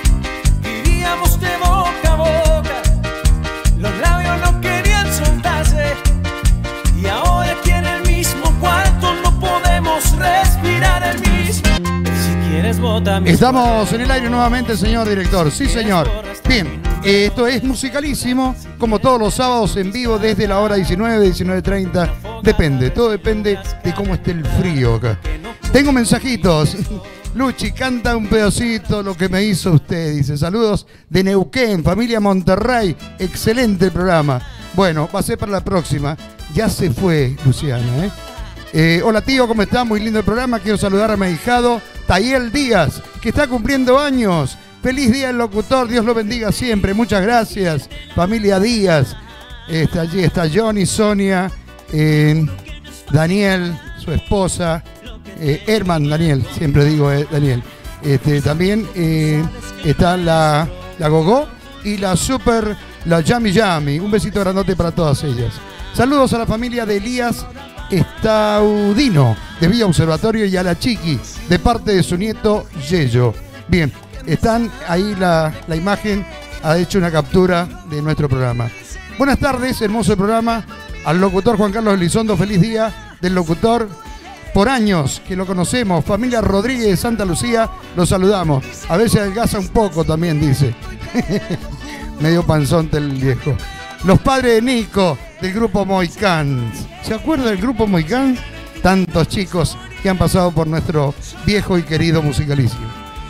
iríamos de boca a boca. Los labios no querían soltarse y ahora aquí en el mismo cuarto no podemos respirar el mismo. Si quieres bota mi Estamos en el aire nuevamente, señor director. Sí, señor. Bien, eh, esto es Musicalísimo, como todos los sábados en vivo desde la hora diecinueve, diecinueve treinta. Depende, todo depende de cómo esté el frío acá. Tengo mensajitos. Luchi, canta un pedacito lo que me hizo usted. Dice, saludos de Neuquén, familia Monterrey. Excelente el programa. Bueno, va a ser para la próxima. Ya se fue, Luciana, ¿eh? Eh, hola tío, ¿cómo está? Muy lindo el programa. Quiero saludar a mi ahijado Tayel Díaz, que está cumpliendo años. Feliz día el locutor, Dios lo bendiga siempre. Muchas gracias, familia Díaz. Está allí está Johnny, Sonia, eh, Daniel, su esposa, eh, Herman Daniel, siempre digo eh, Daniel. Este, también eh, está la, la Gogó y la Super, la Yami Yami. Un besito grandote para todas ellas. Saludos a la familia de Elías Estaudino de Villa Observatorio y a la Chiqui de parte de su nieto Yello. Bien, están ahí la, la imagen, ha hecho una captura de nuestro programa. Buenas tardes, hermoso programa. Al locutor Juan Carlos Elizondo, feliz día del locutor. Por años que lo conocemos, familia Rodríguez de Santa Lucía, lo saludamos. A veces adelgaza un poco también, dice. Medio panzonte el viejo. Los padres de Nico, del grupo Moicán. ¿Se acuerda del grupo Moicán? Tantos chicos que han pasado por nuestro viejo y querido Musicalísimo.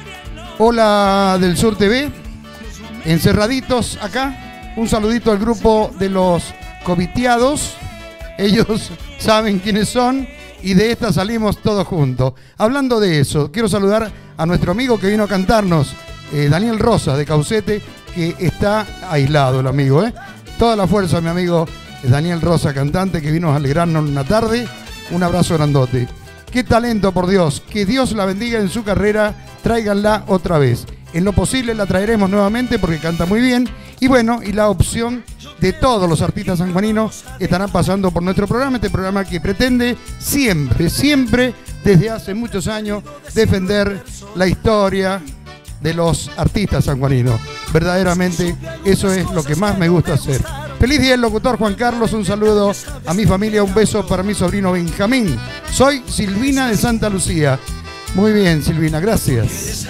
Hola del Sur T V, encerraditos acá. Un saludito al grupo de los coviteados. Ellos saben quiénes son y de esta salimos todos juntos. Hablando de eso, quiero saludar a nuestro amigo que vino a cantarnos, eh, Daniel Rosa de Caucete, que está aislado el amigo, ¿eh? Toda la fuerza, mi amigo Daniel Rosa, cantante, que vino a alegrarnos una tarde. Un abrazo grandote. Qué talento, por Dios. Que Dios la bendiga en su carrera. Tráiganla otra vez. En lo posible la traeremos nuevamente porque canta muy bien Y bueno, y la opción de todos los artistas sanjuaninos estarán pasando por nuestro programa, este programa que pretende siempre, siempre, desde hace muchos años, defender la historia de los artistas sanjuaninos. Verdaderamente, eso es lo que más me gusta hacer. Feliz día el locutor Juan Carlos, un saludo a mi familia, un beso para mi sobrino Benjamín. Soy Silvina de Santa Lucía. Muy bien, Silvina, gracias.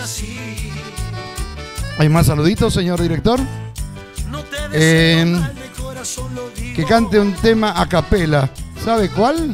¿Hay más saluditos, señor director? Eh, que cante un tema a capela. ¿Sabe cuál?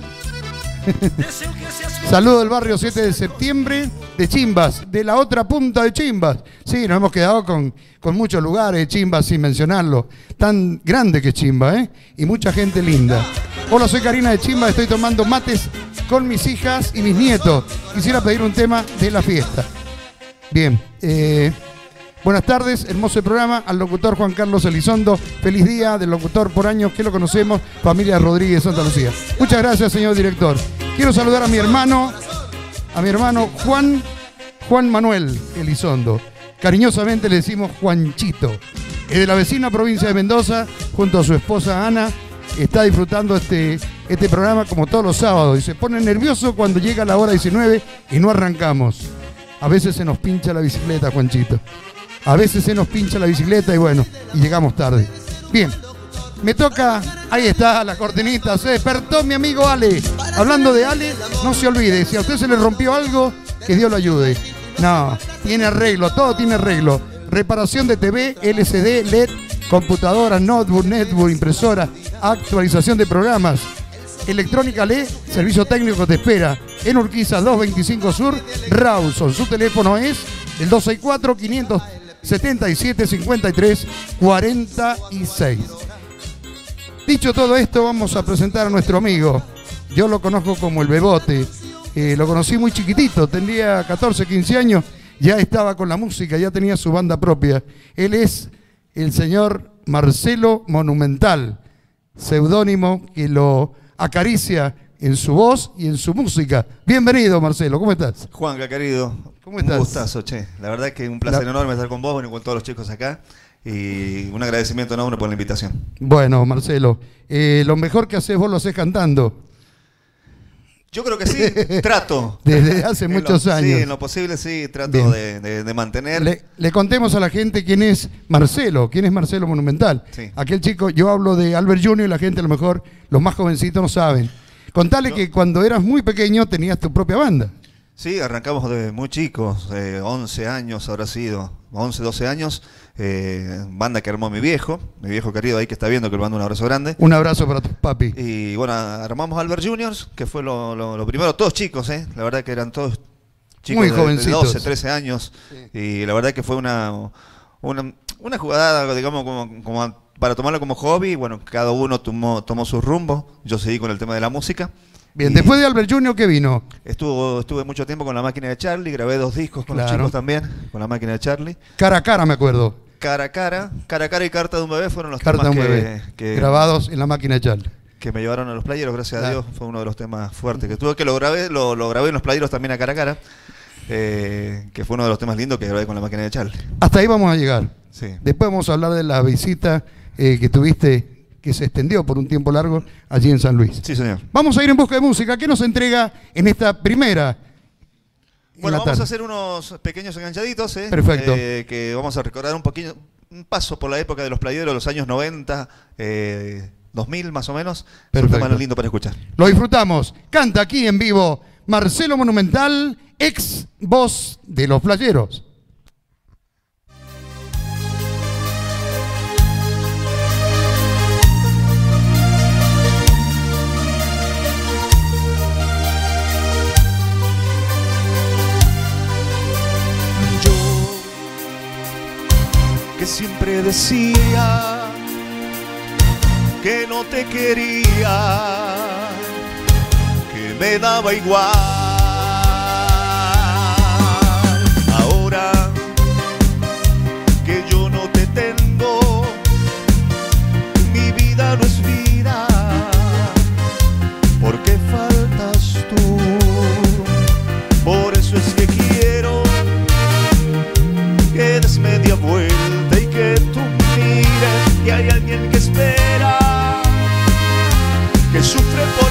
Saludo del barrio siete de septiembre de Chimbas, de la otra punta de Chimbas. Sí, nos hemos quedado con, con muchos lugares de Chimbas sin mencionarlo. Tan grande que es Chimba, ¿eh? Y mucha gente linda. Hola, soy Karina de Chimbas, estoy tomando mates con mis hijas y mis nietos. Quisiera pedir un tema de la fiesta. Bien, eh, buenas tardes, hermoso programa, al locutor Juan Carlos Elizondo. Feliz día del locutor por años que lo conocemos, familia Rodríguez Santa Lucía. Muchas gracias, señor director. Quiero saludar a mi hermano, a mi hermano Juan, Juan Manuel Elizondo. Cariñosamente le decimos Juanchito. Es de la vecina provincia de Mendoza, junto a su esposa Ana. Está disfrutando este, este programa como todos los sábados. Y se pone nervioso cuando llega la hora diecinueve y no arrancamos. A veces se nos pincha la bicicleta, Juanchito. A veces se nos pincha la bicicleta y bueno, y llegamos tarde. Bien, me toca, ahí está la cortinita, se despertó mi amigo Ale. Hablando de Ale, no se olvide, si a usted se le rompió algo, que Dios lo ayude. No, tiene arreglo, todo tiene arreglo. Reparación de T V, L C D, L E D, computadora, notebook, netbook, impresora, actualización de programas. Electrónica L E, servicio técnico te espera en Urquiza doscientos veinticinco Sur, Rawson. Su teléfono es el dos seis cuatro, quinientos setenta y siete, cincuenta y tres, cuarenta y seis. Dicho todo esto, vamos a presentar a nuestro amigo. Yo lo conozco como el Bebote. Eh, lo conocí muy chiquitito, tendría catorce, quince años. Ya estaba con la música, ya tenía su banda propia. Él es el señor Marcelo Monumental, seudónimo que lo acaricia en su voz y en su música. Bienvenido, Marcelo, ¿cómo estás? Juanca, querido. ¿Cómo estás? Un gustazo, che. La verdad es que un placer la... enorme estar con vos, bueno, y con todos los chicos acá. Y un agradecimiento enorme por la invitación. Bueno, Marcelo, eh, lo mejor que haces vos lo haces cantando. Yo creo que sí, trato. Desde hace muchos lo, años. Sí, en lo posible sí, trato de, de, de mantener. Le, le contemos a la gente quién es Marcelo, quién es Marcelo Monumental. Sí. Aquel chico, yo hablo de Albert junior y la gente a lo mejor, los más jovencitos no saben. Contale no. que cuando eras muy pequeño tenías tu propia banda. Sí, arrancamos de muy chicos, eh, once años habrá sido, once, doce años, eh, banda que armó mi viejo, mi viejo querido ahí que está viendo, que le mando un abrazo grande. Un abrazo para tu papi. Y bueno, armamos Albert Juniors, que fue lo, lo, lo primero, todos chicos, eh, la verdad que eran todos chicos muy de, jovencitos. de doce, trece años, sí. Y la verdad que fue una, una, una jugada, digamos, como, como para tomarlo como hobby. Bueno, cada uno tomó, tomó su rumbo, yo seguí con el tema de la música. Bien, y después de Albert junior, ¿qué vino? Estuvo, estuve mucho tiempo con La Máquina de Charlie, grabé dos discos con claro. los chicos también, con La Máquina de Charlie. Cara a cara, me acuerdo. Cara a cara, cara a cara y Carta de un bebé fueron los Carta temas de un que, bebé, que grabados en La Máquina de Charlie. Que me llevaron a los playeros, gracias claro. a Dios, fue uno de los temas fuertes que tuve, que lo grabé, lo, lo grabé en los playeros también a cara a cara, eh, que fue uno de los temas lindos que grabé con La Máquina de Charlie. Hasta ahí vamos a llegar. Sí. Después vamos a hablar de la visita eh, que tuviste, que se extendió por un tiempo largo allí en San Luis. Sí, señor. Vamos a ir en busca de música. ¿Qué nos entrega en esta primera? Bueno, vamos a hacer unos pequeños enganchaditos, ¿eh? Perfecto. Eh, que vamos a recordar un poquito, un paso por la época de los playeros, los años noventa, eh, dos mil más o menos. Perfecto. Es un tema lindo para escuchar. Lo disfrutamos. Canta aquí en vivo Marcelo Monumental, ex voz de los playeros. Que siempre decía que no te quería, que me daba igual. Ahora que yo no te tengo, mi vida no es vida, porque faltas tú. Por eso es que quiero que des media vuelta y que tú mires que hay alguien que espera, que sufre por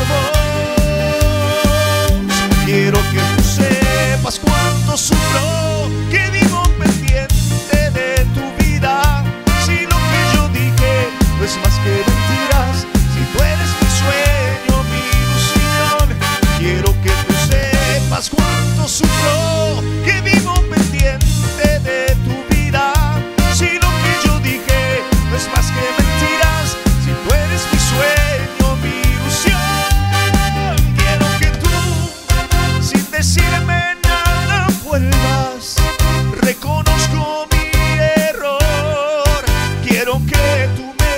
vos. Quiero que tú sepas cuánto sufro, que vivo pendiente de tu vida. Si lo que yo dije no es más que mentiras, si tú eres mi sueño, mi ilusión. Quiero que tú sepas cuánto sufro, que vivo pendiente de tu vida. Si lo que yo dije no es más que mentiras, si tú eres mi sueño, mi ilusión. Quiero que tú, sin decirme nada, vuelvas. Reconozco mi error. Quiero que tú me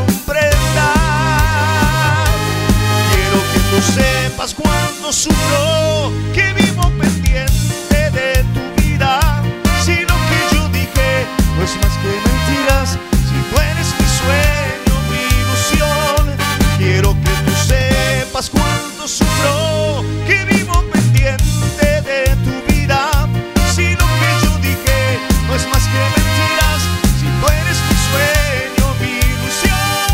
comprendas. Quiero que tú sepas cuánto sufro, que vivo pendiente de tu vida. Si lo que yo dije no es más que mentiras, si tú eres mi sueño, mi ilusión. Quiero que tú sepas cuánto sufro, que vivo pendiente de tu vida. Si lo que yo dije no es más que mentiras, si tú eres mi sueño, mi ilusión.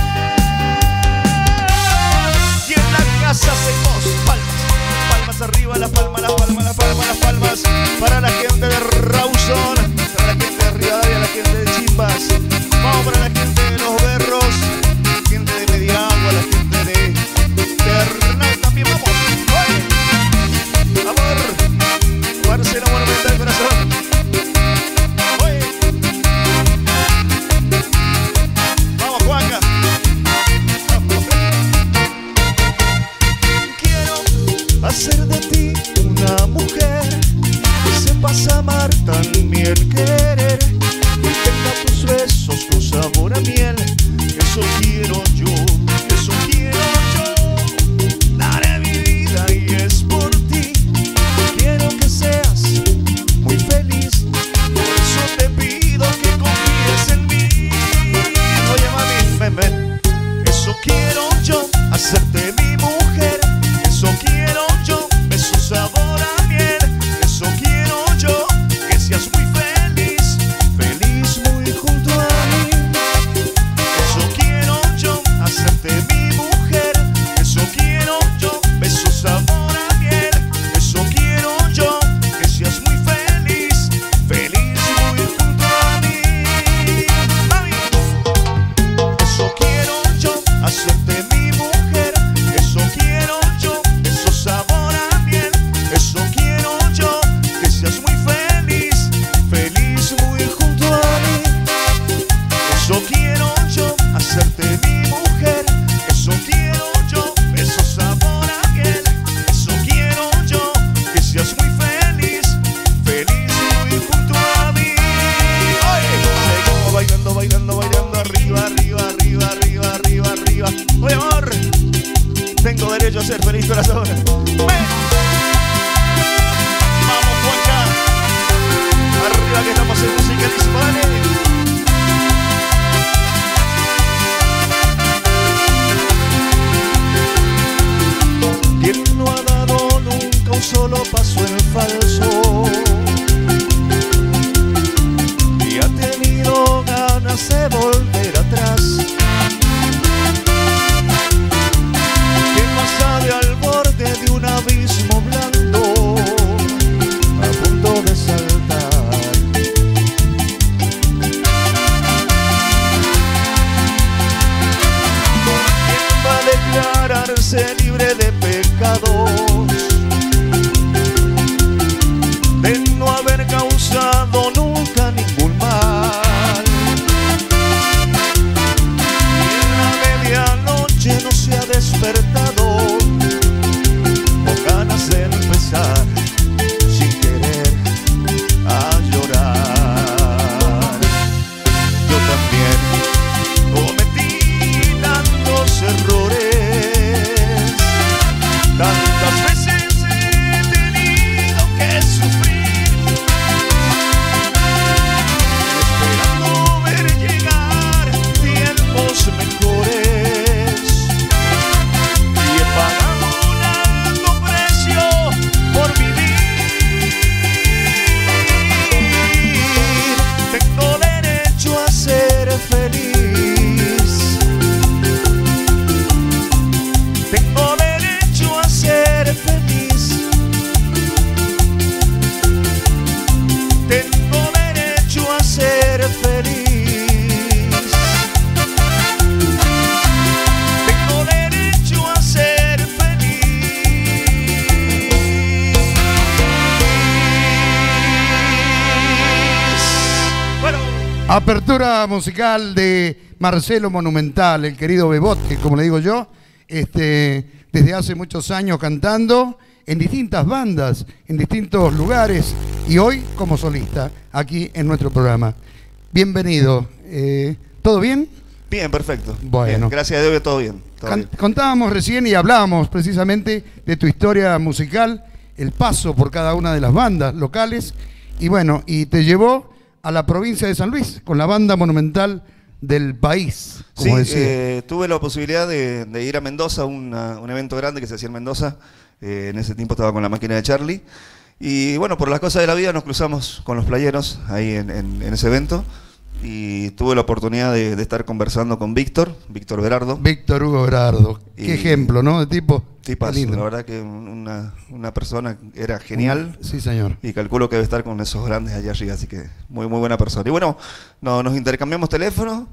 Y en la casa hacemos palmas, palmas arriba, la palma, la palma, la palma, las palmas. Para la gente de Rawson, para la gente de Rivadavia, la gente de Chimbas. Vamos para la gente de Los Berros, la gente de Mediagua, la gente de Ternal también. Vamos, ¡oye! Amor, Marcelo Monumental Corazón. Oye. Vamos, Juanca. Quiero hacer de ti una mujer que sepas amar, también querer, y tenga tus besos con sabor a miel. Eso quiero yo, eso quiero yo. Daré mi vida y es por ti. Quiero que seas muy feliz, por eso te pido que confíes en mí. Oye mami, ven, ven. Eso quiero yo, hacerte mi mujer. Eso quiero yo, beso sabor a miel. Eso quiero yo, que seas muy feliz, feliz muy junto a mí. Eso quiero yo, hacerte mi mujer. Eso quiero yo, beso sabor a miel. Eso quiero yo, que seas muy feliz, feliz muy junto a mí. Mami, eso quiero yo, hacerte mi mujer. Eso quiero yo, beso sabor a miel. Eso quiero yo, que seas muy feliz, feliz muy junto a mí. Eso quiero yo, hacerte mi mujer. Eso quiero yo, beso sabor a miel. Eso quiero yo, que seas muy feliz, feliz muy junto a mí. Oye, seguimos bailando, bailando, bailando. Arriba, arriba, arriba, arriba, arriba, arriba. Oye amor, tengo derecho a ser feliz, corazón. Ven. Vamos, Juanca. Arriba que estamos en musicalísimo, dale. ¿Quién no ha dado nunca un solo paso en falso? Y ha tenido ganas de volver atrás. ¿Quién no sabe al borde de un abismo blando, a punto de saltar? ¿Quién va a declararse libre de pecados, de no haber causado nunca ningún mal? Y en la medianoche no se ha despertado con ganas de empezar sin querer a llorar. Yo también cometí tantos errores Apertura musical de Marcelo Monumental, el querido Bebot, que como le digo yo, este, desde hace muchos años cantando en distintas bandas, en distintos lugares y hoy como solista aquí en nuestro programa. Bienvenido. Eh, ¿Todo bien? Bien, perfecto. Bueno. Bien, gracias a Dios que todo bien. Todo Can- bien. Contábamos recién y hablábamos precisamente de tu historia musical, el paso por cada una de las bandas locales y bueno, y te llevó a la provincia de San Luis con la banda monumental del país, como Sí, decía. eh, tuve la posibilidad de, de ir a Mendoza, una- un evento grande que se hacía en Mendoza. Eh, en ese tiempo estaba con la máquina de Charlie. Y bueno, por las cosas de la vida nos cruzamos con los playeros ahí en, en- en ese evento. Y tuve la oportunidad de, de estar conversando con Víctor, Víctor Berardo. Víctor Hugo Berardo, qué Y- ejemplo, ¿no? De tipo. Tipazo, qué lindo. la verdad que una, una persona era genial. Sí, señor. Y calculo que debe estar con esos grandes allá arriba, así que muy muy buena persona. Y bueno, no, nos intercambiamos teléfonos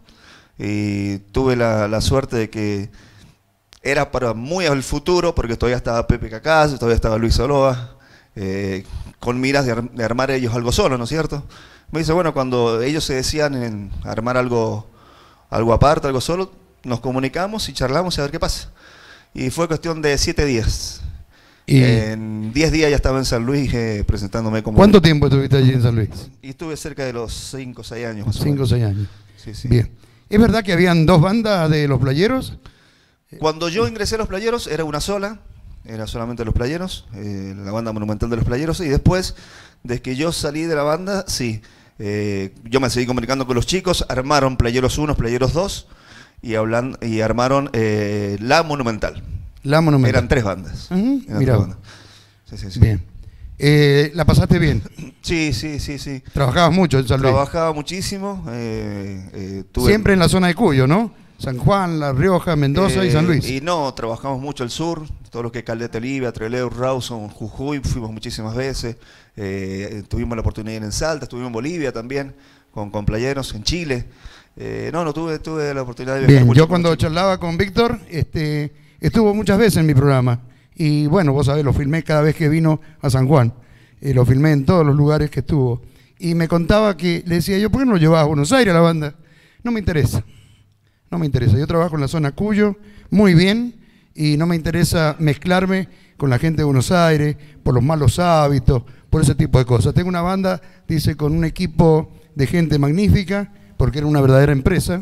y tuve la, la suerte de que era para muy al futuro, porque todavía estaba Pepe Cacaz, todavía estaba Luis Oloa, eh, con miras de, ar- de armar ellos algo solo, ¿no es cierto? Me dice, bueno, cuando ellos se decían en armar algo, algo aparte, algo solo, nos comunicamos y charlamos y a ver qué pasa. Y fue cuestión de siete días. Y- En diez días ya estaba en San Luis eh, presentándome como... ¿Cuánto tiempo estuviste allí en San Luis? Y estuve cerca de los cinco o seis años. más o Cinco o menos. seis años. Sí, sí. Bien. ¿Es verdad que habían dos bandas de los playeros? Cuando yo ingresé a Los Playeros era una sola, era solamente Los Playeros, eh, la banda monumental de Los Playeros, y después, desde que yo salí de la banda, sí, eh, yo me seguí comunicando con los chicos, armaron Playeros uno, Playeros dos, y, hablan, y armaron eh, La Monumental. La Monumental. Eran tres bandas. Ujú, Eran mirá tres vos. bandas. Sí, sí, sí. Bien. Eh, ¿La pasaste bien? Sí, sí, sí, sí. Trabajabas mucho en San Luis. Trabajaba muchísimo. eh, eh, tuve- Siempre en la zona de Cuyo, ¿no? San Juan, La Rioja, Mendoza y Eh, San Luis. Y no, trabajamos mucho el sur, todo lo que es Caleta Olivia, Trelew, Rawson, Jujuy, fuimos muchísimas veces. Eh, tuvimos la oportunidad de ir en Salta, estuvimos en Bolivia también, con, con playeros, en Chile. Eh, no, no, tuve, tuve la oportunidad de viajar Bien, mucho yo con cuando los chicos. charlaba con Víctor, este, estuvo muchas veces en mi programa. Y bueno, vos sabés, lo filmé cada vez que vino a San Juan. Eh, lo filmé en todos los lugares que estuvo. Y me contaba que, le decía yo, ¿por qué no lo llevabas a Buenos Aires a la banda? No me interesa. No me interesa. Yo trabajo en la zona Cuyo muy bien y no me interesa mezclarme con la gente de Buenos Aires por los malos hábitos, por ese tipo de cosas. Tengo una banda, dice, con un equipo de gente magnífica, porque era una verdadera empresa.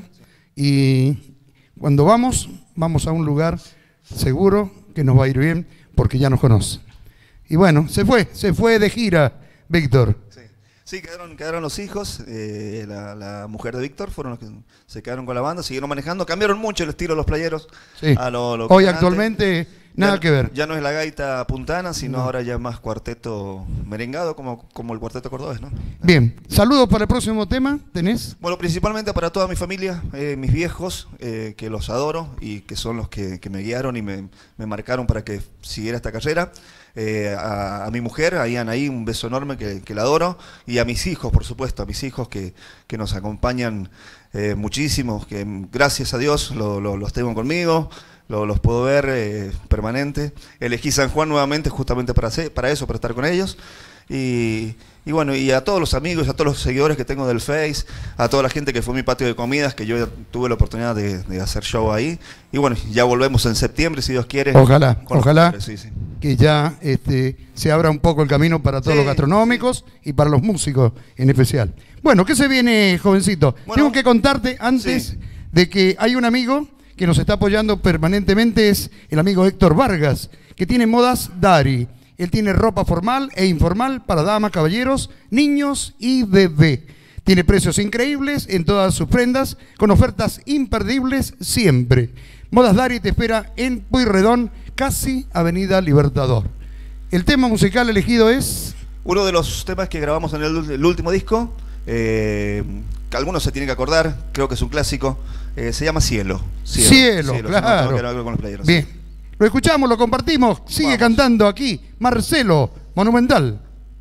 Y cuando vamos, vamos a un lugar seguro que nos va a ir bien porque ya nos conoce. Y bueno, se fue, se fue de gira, Víctor. Sí, quedaron, quedaron los hijos, eh, la, la mujer de Víctor, fueron los que se quedaron con la banda, siguieron manejando, cambiaron mucho el estilo de los playeros. Sí. a lo- lo que Hoy era antes. actualmente nada Ya- que ver. Ya no es la gaita puntana, sino No. ahora ya más cuarteto merengado, como, como el cuarteto cordobés, ¿no? Bien, saludos para el próximo tema, ¿tenés? Bueno, principalmente para toda mi familia, eh, mis viejos, eh, que los adoro y que son los que, que me guiaron y me, me marcaron para que siguiera esta carrera. Eh, a, a mi mujer, a Anaí, un beso enorme que, que la adoro. Y a mis hijos, por supuesto, a mis hijos que, que nos acompañan eh, muchísimo, que gracias a Dios lo- lo- los tengo conmigo. Lo- los puedo ver eh, permanente. Elegí San Juan nuevamente justamente para, hacer- para eso, para estar con ellos. Y, y bueno, y a todos los amigos, a todos los seguidores que tengo del Face, a toda la gente que fue mi patio de comidas, que yo tuve la oportunidad de, de hacer show ahí. Y bueno, ya volvemos en septiembre, si Dios quiere. Ojalá, con los ojalá clubes, sí, sí. que ya este, se abra un poco el camino para todos Sí, los gastronómicos y para los músicos en especial. Bueno, ¿qué se viene, jovencito? Tengo que contarte antes de que hay un amigo que nos está apoyando permanentemente, es el amigo Héctor Vargas, que tiene Modas Dari. Él tiene ropa formal e informal para damas, caballeros, niños y bebé. Tiene precios increíbles en todas sus prendas, con ofertas imperdibles siempre. Modas Dari te espera en Pueyrredón, casi Avenida Libertador. El tema musical elegido es... Uno de los temas que grabamos en el, el último disco, eh, que algunos se tienen que acordar, creo que es un clásico, eh, se llama Cielo. Cielo, se claro. llama, tengo que ver con los playeros. Bien, lo escuchamos, lo compartimos, sigue cantando aquí Marcelo Monumental.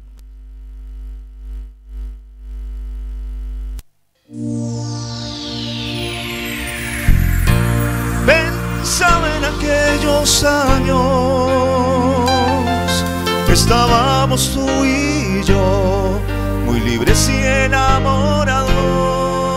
Pensaba en aquellos años, estábamos tú y yo, muy libres y enamorados.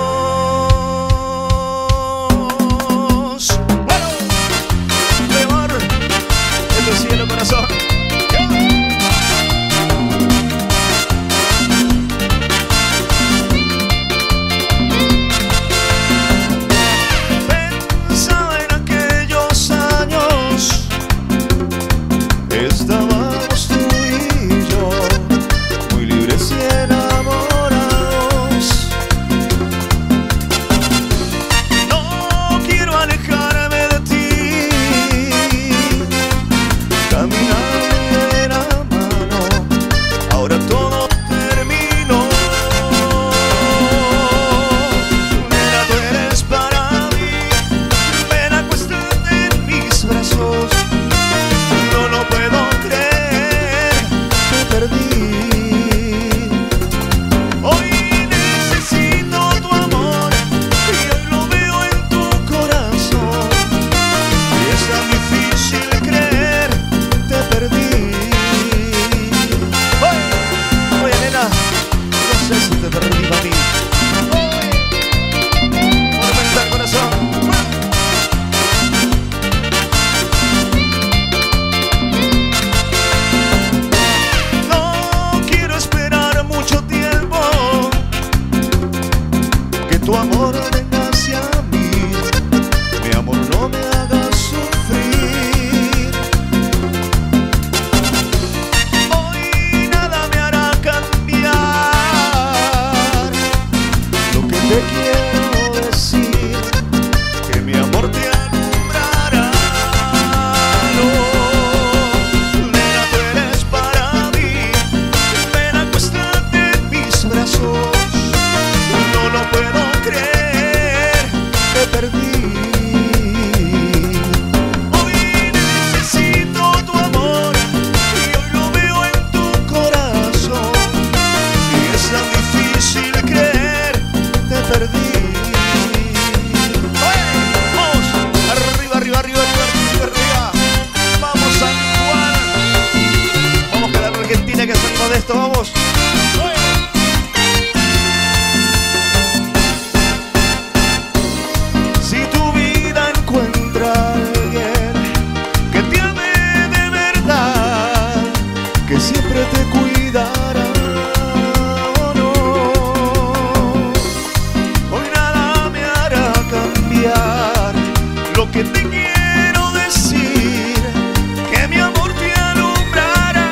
lo que te quiero decir, que mi amor te alumbrará.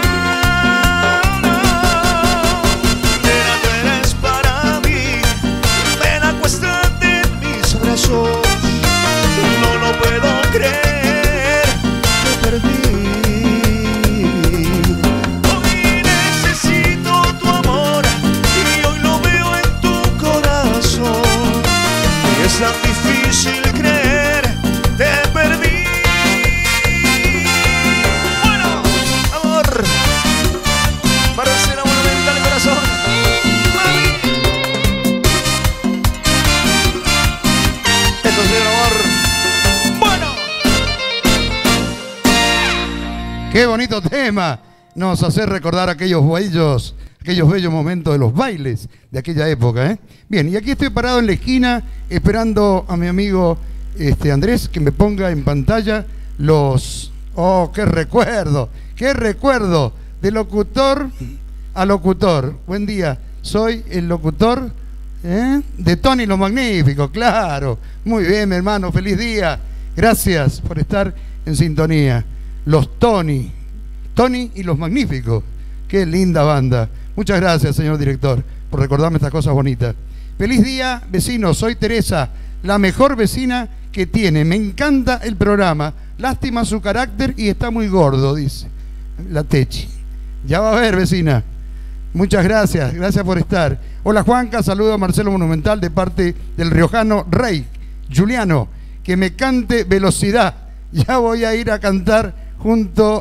Nena, tú eres para mí, ven, acuéstate en mis brazos. No lo puedo creer, te perdí. Hoy necesito tu amor y hoy lo veo en tu corazón. Y es tan difícil creer, te perdí. Bueno, amor, para hacer amor mental el corazón. Esto es el amor. Qué bonito tema. Nos hace recordar aquellos bellos, aquellos bellos momentos de los bailes de aquella época, ¿eh? Bien, y aquí estoy parado en la esquina esperando a mi amigo este, Andrés que me ponga en pantalla los... ¡Oh, qué recuerdo! ¡Qué recuerdo! De locutor a locutor. Buen día, soy el locutor ¿eh? de Tony Los Magníficos, claro. Muy bien, mi hermano, feliz día. Gracias por estar en sintonía. Los Tony, Tony y Los Magníficos. Qué linda banda. Muchas gracias, señor director, por recordarme estas cosas bonitas. Feliz día, vecinos. Soy Teresa, la mejor vecina que tiene. Me encanta el programa. Lástima su carácter y está muy gordo, dice la Techi. Ya va a ver, vecina. Muchas gracias, gracias por estar. Hola, Juanca, saludo a Marcelo Monumental de parte del riojano Rey Juliano. Que me cante Velocidad. Ya voy a ir a cantar junto,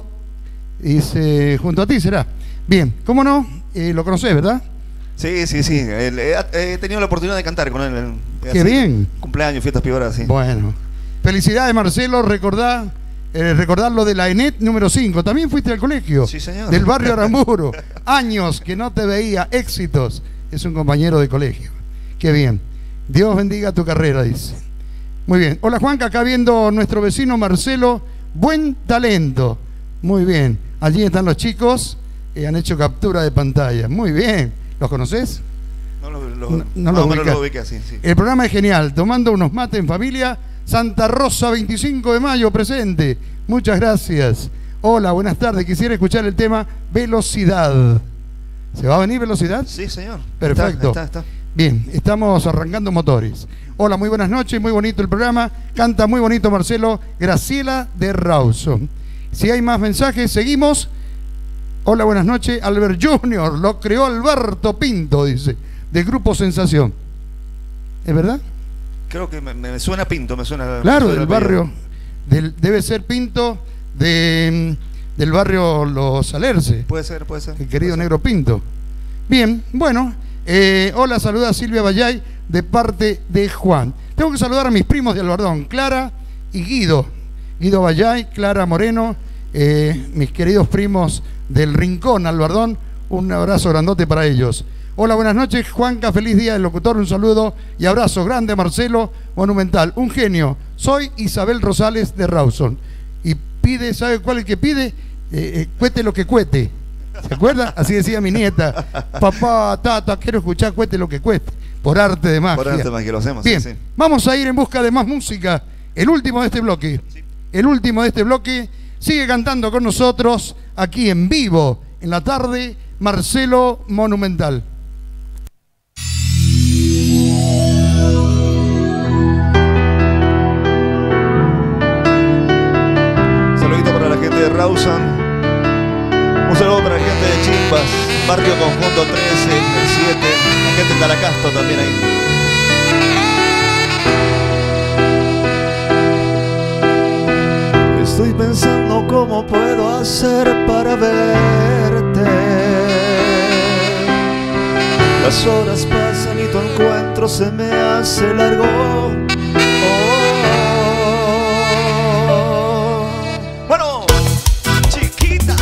dice, junto a ti, ¿será? Bien, ¿cómo no? Eh, lo conoces, ¿verdad? Sí, sí, sí. El, he, he tenido la oportunidad de cantar con él. El, Qué así, bien. Cumpleaños, fiestas pibaras, sí. Bueno. Felicidades, Marcelo. Recordá, eh, recordar lo de la ENET número cinco. También fuiste al colegio. Sí, señor. Del barrio Aramburu. Años que no te veía. Éxitos. Es un compañero de colegio. Qué bien. Dios bendiga tu carrera, dice. Muy bien. Hola, Juanca. Acá viendo nuestro vecino Marcelo. Buen talento. Muy bien. Allí están los chicos. Eh, han hecho captura de pantalla. Muy bien. ¿Los conoces? No, lo, lo, no, no, no lo, lo ubica, sí, sí. El programa es genial. Tomando unos mates en familia. Santa Rosa, veinticinco de mayo, presente. Muchas gracias. Hola, buenas tardes. Quisiera escuchar el tema Velocidad. ¿Se va a venir Velocidad? Sí, señor. Perfecto. Está, está, está. Bien, estamos arrancando motores. Hola, muy buenas noches, muy bonito el programa. Canta muy bonito Marcelo. Graciela de Rawson. Si hay más mensajes, seguimos. Hola, buenas noches. Albert Junior, lo creó Alberto Pinto, dice, del Grupo Sensación. ¿Es verdad? Creo que me, me suena Pinto, me suena. Claro, me suena del barrio. Del, debe ser Pinto de, del barrio Los Alerce. Puede ser, puede ser. El querido ser. Negro Pinto. Bien, bueno. Eh, hola, saluda a Silvia Bayay de parte de Juan. Tengo que saludar a mis primos de Albardón, Clara y Guido. Guido Bayay, Clara Moreno, eh, mis queridos primos del Rincón, Albardón. Un abrazo grandote para ellos. Hola, buenas noches, Juanca, feliz día del locutor, un saludo y abrazo grande a Marcelo Monumental, un genio. Soy Isabel Rosales de Rawson. Y pide, ¿sabe cuál es el que pide? Eh, eh, cuete lo que cuete. ¿Se acuerda? Así decía mi nieta. Papá, tata, quiero escuchar cuete lo que cueste. Por arte de magia. Por arte de magia, lo hacemos. Bien, sí, sí. Vamos a ir en busca de más música. El último de este bloque. Sí. El último de este bloque sigue cantando con nosotros aquí en vivo, en la tarde, Marcelo Monumental. Saludito para la gente de Rawson. Un saludo para la gente de Chimbas, Barrio Conjunto trece, el siete, la gente de Talacasto también ahí. Estoy pensando cómo puedo hacer para verte. Las horas pasan y tu encuentro se me hace largo. Oh. Bueno, chiquita.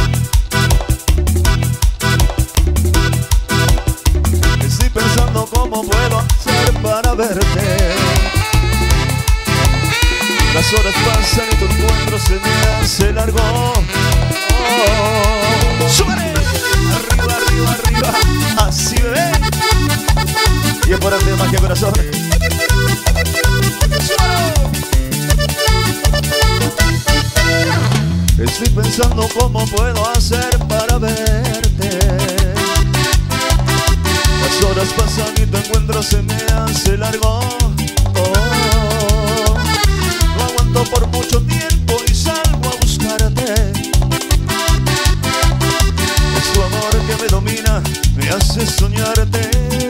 Estoy pensando cómo puedo hacer para verte. Las horas pasan y tu encuentro se me hace largo. Oh, ¡súbele! Arriba, arriba, arriba. Así ve. Y es por arte de magia, corazón. ¡Súbelo! pensando cómo puedo hacer para verte. Las horas pasan y tu encuentro se me hace largo. Oh, no aguanto por mucho tiempo y salgo a buscarte. Es tu amor que me domina, me hace soñarte.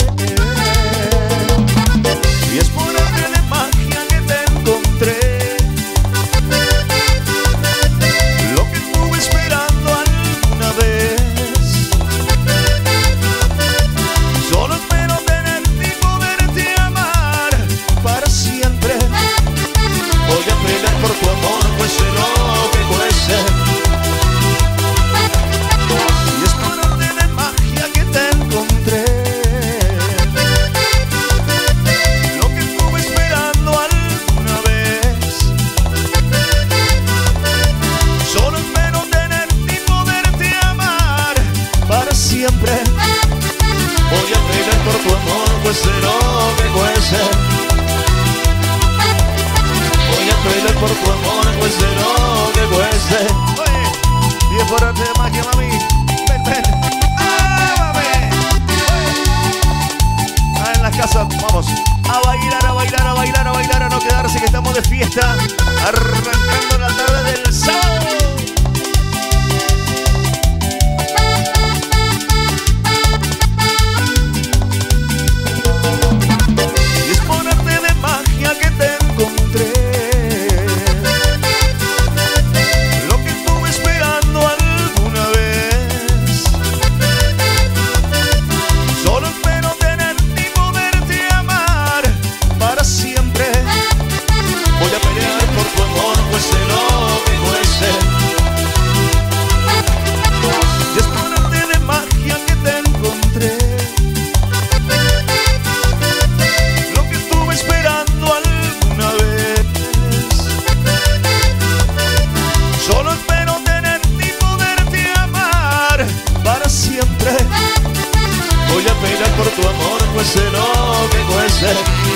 Y es por arte de magia que te encontré. Lo que estuve esperando alguna vez. Solo espero tenerte y poderte amar para siempre. Voy a pelear por tu amor, pues sé lo que cueste. Y es por arte de magia que te encontré. Siempre voy a pelear por tu amor, pues sé lo que cueste. Voy a pelear por tu amor, pues sé lo que cueste. Oye, y es por arte de magia, mami. Ven, ven. ¡Ah, mami! Ah, en las casas, vamos a bailar, a bailar, a bailar, a bailar, a no quedarse, que estamos de fiesta, arrancando la tarde del sábado. Que te encontré, lo que estuve esperando alguna vez. Solo espero tenerte y poderte amar para siempre. Voy a pelear por tu amor, pues sé lo que cueste. Y es por arte de magia que te encontré. Lo que estuve esperando alguna vez. Solo espero tenerte y poderte amar para siempre. Voy a pelear por tu amor, pues sé lo que cueste.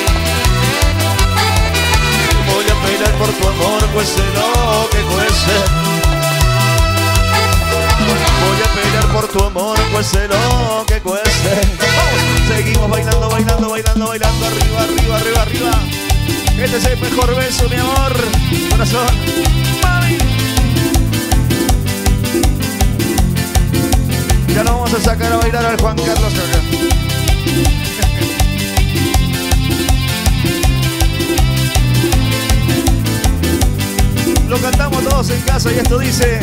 Voy a pelear por tu amor, pues sé lo que cueste. Voy a pelear por tu amor, pues sé lo que cueste. Vamos, seguimos bailando, bailando, bailando, bailando. Arriba, arriba, arriba, arriba. Este es el mejor beso, mi amor. Corazón, mami. Ya lo vamos a sacar a bailar al Juan Carlos. Lo cantamos todos en casa y esto dice: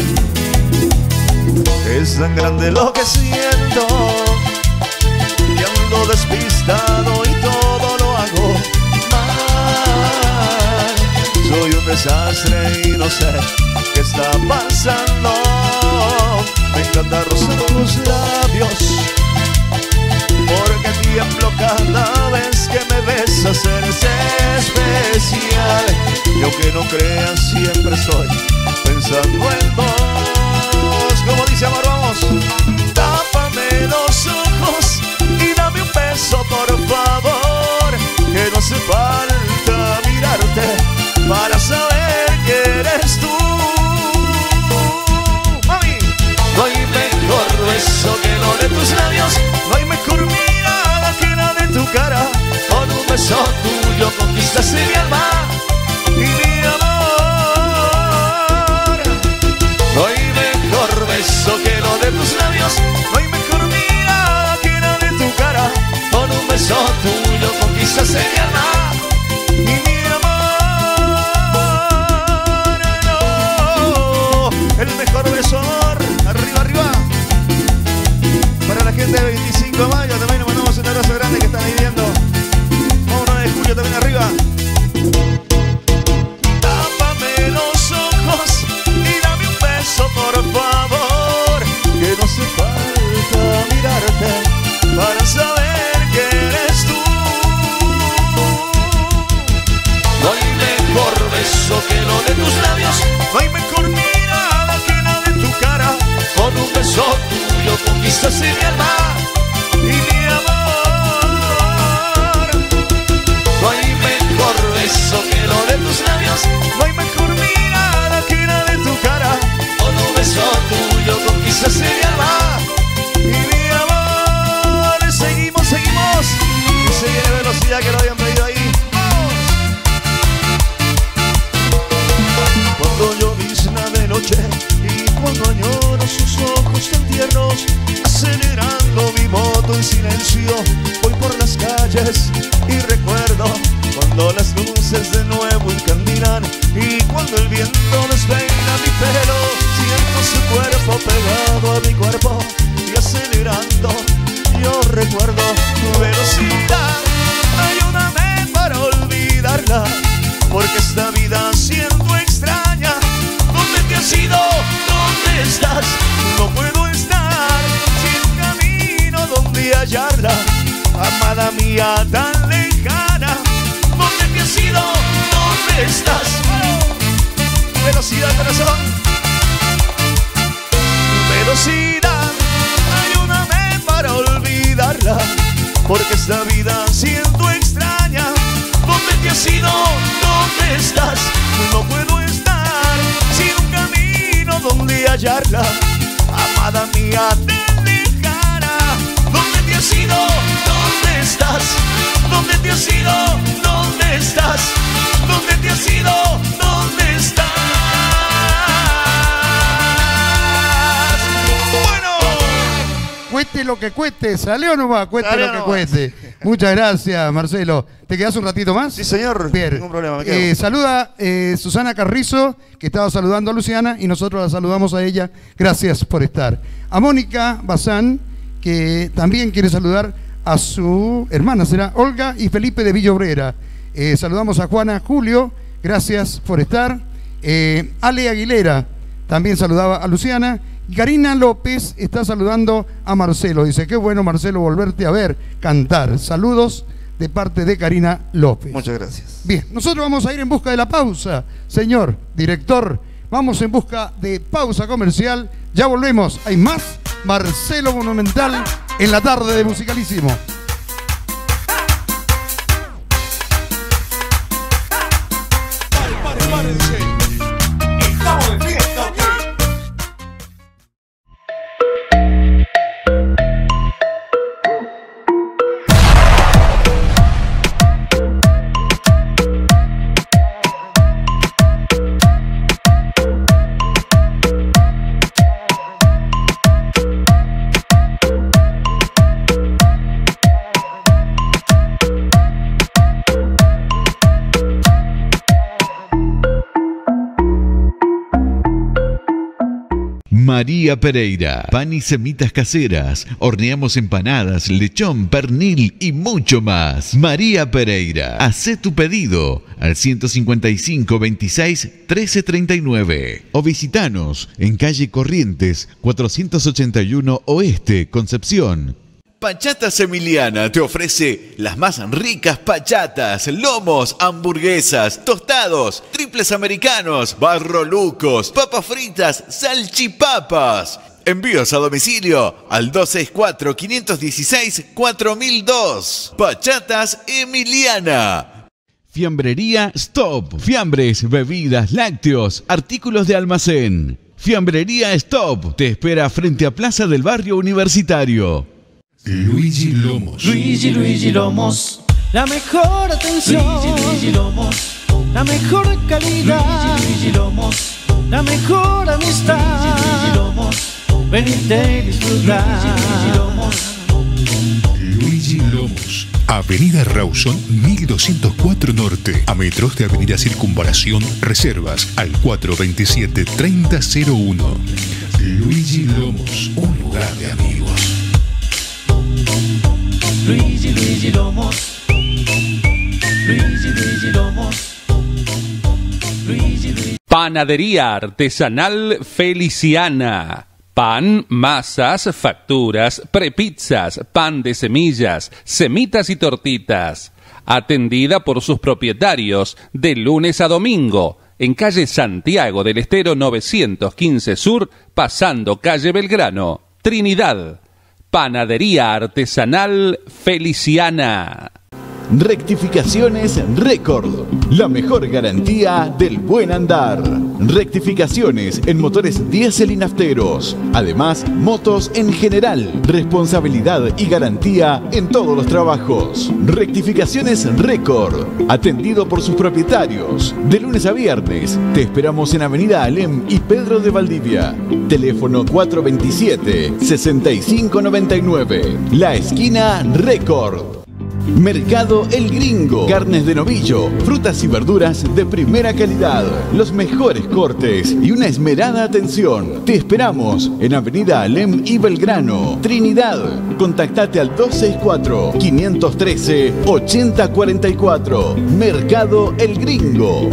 es tan grande lo que siento, que ando despistado y todo lo hago mal. Soy un desastre y no sé qué está pasando. Me encanta rozar tus labios, porque tiemblo cada vez que me besas. Eres especial, y aunque no creas siempre estoy pensando en vos. Como dice amor, vamos. Tápame los ojos y dame un beso, por favor, que no hace falta mirarte para saber que eres tú. Mami, no hay mejor beso que lo de tus labios, no hay mejor mirada que la de tu cara. Con un beso tuyo conquistaste mi alma y mi amor. No hay mejor beso que lo de tus labios, no hay mejor mirada que la de tu cara. Con un beso tuyo conquistaste mi alma y mi amor. No, el mejor beso, amor. Arriba, arriba. Para la gente de veinticinco de mayo también nos mandamos un abrazo grande que están viviendo. uno de julio también arriba. Tápame los ojos y dame un beso, por favor, que no hace falta mirarte para saber que eres tú. No hay mejor beso que lo de tus labios, no hay mejor mirada que la de tu cara. Con un beso tuyo conquistaste mi alma y mi amor. No hay mejor beso que lo de tus labios, no hay mejor mirada que la de tu cara. Con un beso Cuando el viento despeina mi pelo, siento su cuerpo pegado a mi cuerpo y acelerando yo recuerdo tu velocidad. Ayúdame para olvidarla, porque esta vida siento extraña. ¿Dónde te has ido? ¿Dónde estás? No puedo estar sin camino donde hallarla, amada mía tan lejana. ¿Dónde te has ido? ¿Dónde estás? Velocidad, corazón. Velocidad, ayúdame para olvidarla, porque esta vida siento extraña. ¿Dónde te has ido? ¿Dónde estás? No puedo estar sin un camino donde hallarla, amada mía tan lejana. ¿Dónde te has ido? ¿Dónde estás? ¿Dónde te has ido? ¿Dónde estás? ¿Dónde te has ido? ¿Dónde estás? Cueste lo que cueste, ¿sale o no va? Cueste Sale lo que nomás. cueste. Muchas gracias, Marcelo. ¿Te quedás un ratito más? Sí, señor. Bien. Ningún problema. Me quedo. Eh, saluda eh, Susana Carrizo, que estaba saludando a Luciana, y nosotros la saludamos a ella. Gracias por estar. A Mónica Bazán, que también quiere saludar a su hermana, será Olga y Felipe de Villa Obrera. Eh, saludamos a Juana Julio, gracias por estar. Eh, Ale Aguilera también saludaba a Luciana. Y Karina López está saludando a Marcelo. Dice, qué bueno, Marcelo, volverte a ver cantar. Saludos de parte de Karina López. Muchas gracias. Bien, nosotros vamos a ir en busca de la pausa. Señor director, vamos en busca de pausa comercial. Ya volvemos. Hay más Marcelo Monumental en la tarde de Musicalísimo. Estamos de fiesta, ¿ok? María Pereira, pan y semitas caseras, horneamos empanadas, lechón, pernil y mucho más. María Pereira, hacé tu pedido al ciento cincuenta y cinco, veintiséis, trece, treinta y nueve o visitanos en calle Corrientes cuatrocientos ochenta y uno Oeste, Concepción. Pachatas Emiliana te ofrece las más ricas pachatas, lomos, hamburguesas, tostados, triples americanos, barrolucos, papas fritas, salchipapas. Envíos a domicilio al dos seis cuatro, cinco uno seis, cuatro mil dos. Pachatas Emiliana. Fiambrería Stop. Fiambres, bebidas, lácteos, artículos de almacén. Fiambrería Stop te espera frente a Plaza del Barrio Universitario. Luigi Lomos. Luigi, Luigi Lomos, la mejor atención. Luigi, Luigi Lomos, la mejor calidad. Luigi, Luigi Lomos, la mejor amistad. Luigi, Luigi Lomos, venite y disfrutar. Luigi, Luigi Lomos. Luigi Lomos. Avenida Rawson mil doscientos cuatro Norte. A metros de Avenida Circunvalación. Reservas al cuatro veintisiete, treinta cero uno. Luigi Lomos, un lugar de amigos. Luigi, Luigi Lomos. Luigi, Luigi Lomos. Luigi, Luigi. Panadería Artesanal Feliciana. Pan, masas, facturas, prepizzas, pan de semillas, semitas y tortitas. Atendida por sus propietarios de lunes a domingo, en calle Santiago del Estero novecientos quince Sur, pasando calle Belgrano, Trinidad. Panadería Artesanal Feliciana. Rectificaciones Récord, la mejor garantía del buen andar. Rectificaciones en motores diésel y nafteros. Además, motos en general. Responsabilidad y garantía en todos los trabajos. Rectificaciones Récord, atendido por sus propietarios. De lunes a viernes, te esperamos en Avenida Alem y Pedro de Valdivia. Teléfono cuatro veintisiete, sesenta y cinco noventa y nueve. La esquina Récord. Mercado El Gringo. Carnes de novillo, frutas y verduras de primera calidad, los mejores cortes y una esmerada atención. Te esperamos en Avenida Alem y Belgrano, Trinidad. Contactate al dos seis cuatro, cinco uno tres, ocho cero cuatro cuatro. Mercado El Gringo.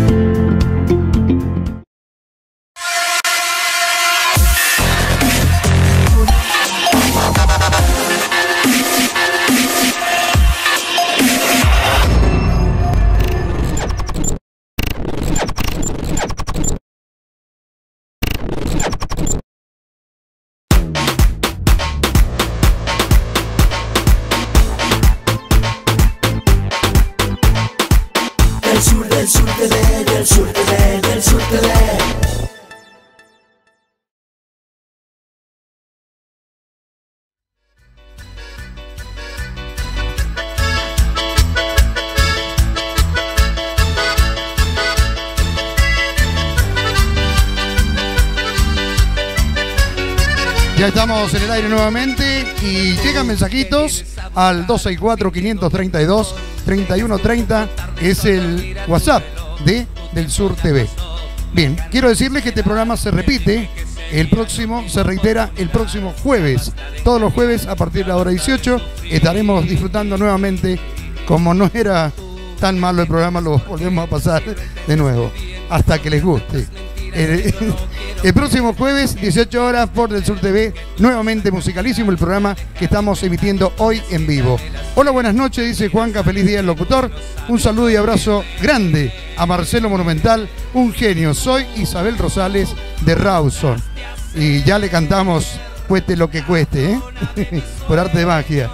Ya estamos en el aire nuevamente y llegan mensajitos al dos seis cuatro, cinco tres dos, tres uno tres cero, es el WhatsApp de Del Sur T V. Bien, quiero decirles que este programa se repite, el próximo, se reitera el próximo jueves. Todos los jueves a partir de la hora dieciocho estaremos disfrutando nuevamente. Como no era tan malo el programa, lo volvemos a pasar de nuevo, hasta que les guste. El, el próximo jueves, dieciocho horas, por Del Sur T V, nuevamente Musicalísimo, el programa que estamos emitiendo hoy en vivo. Hola, buenas noches, dice Juanca, feliz día al locutor. Un saludo y abrazo grande a Marcelo Monumental, un genio. Soy Isabel Rosales de Rawson. Y ya le cantamos Cueste lo que cueste, ¿eh? Por arte de magia.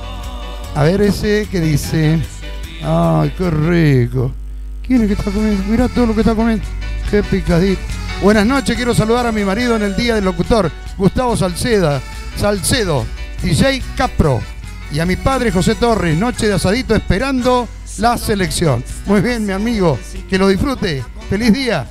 A ver ese que dice... Ay, qué rico. ¿Quién es que está comiendo? Mirá todo lo que está comiendo. Qué picadito. Buenas noches, quiero saludar a mi marido en el día del locutor, Gustavo Salceda, Salcedo, D J Capro, y a mi padre José Torres, noche de asadito esperando la selección. Muy bien, mi amigo, que lo disfrute. Feliz día.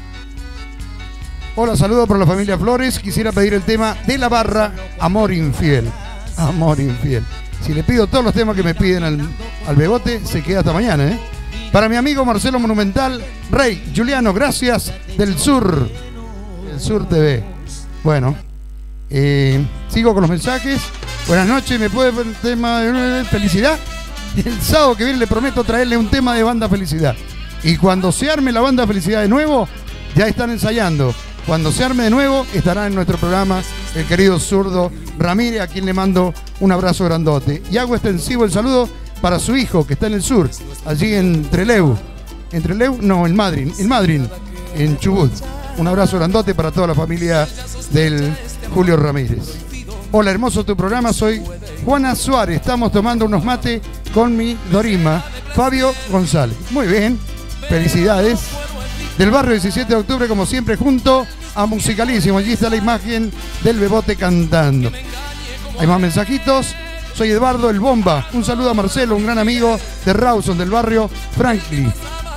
Hola, saludo por la familia Flores. Quisiera pedir el tema de la barra, Amor Infiel. Amor Infiel. Si le pido todos los temas que me piden al, al Bebote, se queda hasta mañana, ¿eh? Para mi amigo Marcelo Monumental, Rey, Juliano, gracias, Del Sur, Del Sur T V. Bueno, eh, sigo con los mensajes. Buenas noches, ¿me puede poner el tema de Felicidad? El sábado que viene le prometo traerle un tema de Banda Felicidad. Y cuando se arme la Banda Felicidad de nuevo, ya están ensayando. Cuando se arme de nuevo, estará en nuestro programa el querido Zurdo Ramírez, a quien le mando un abrazo grandote. Y hago extensivo el saludo para su hijo, que está en el sur, allí en Trelew. ¿En Trelew? No, en Madrid, en Madrid, en Chubut. Un abrazo grandote para toda la familia del Julio Ramírez. Hola, hermoso tu programa, soy Juana Suárez. Estamos tomando unos mates con mi Dorima, Fabio González. Muy bien, felicidades. Del barrio diecisiete de octubre, como siempre, junto a Musicalísimo. Allí está la imagen del Bebote cantando. Hay más mensajitos. Soy Eduardo el Bomba. Un saludo a Marcelo, un gran amigo de Rawson, del barrio Franklin.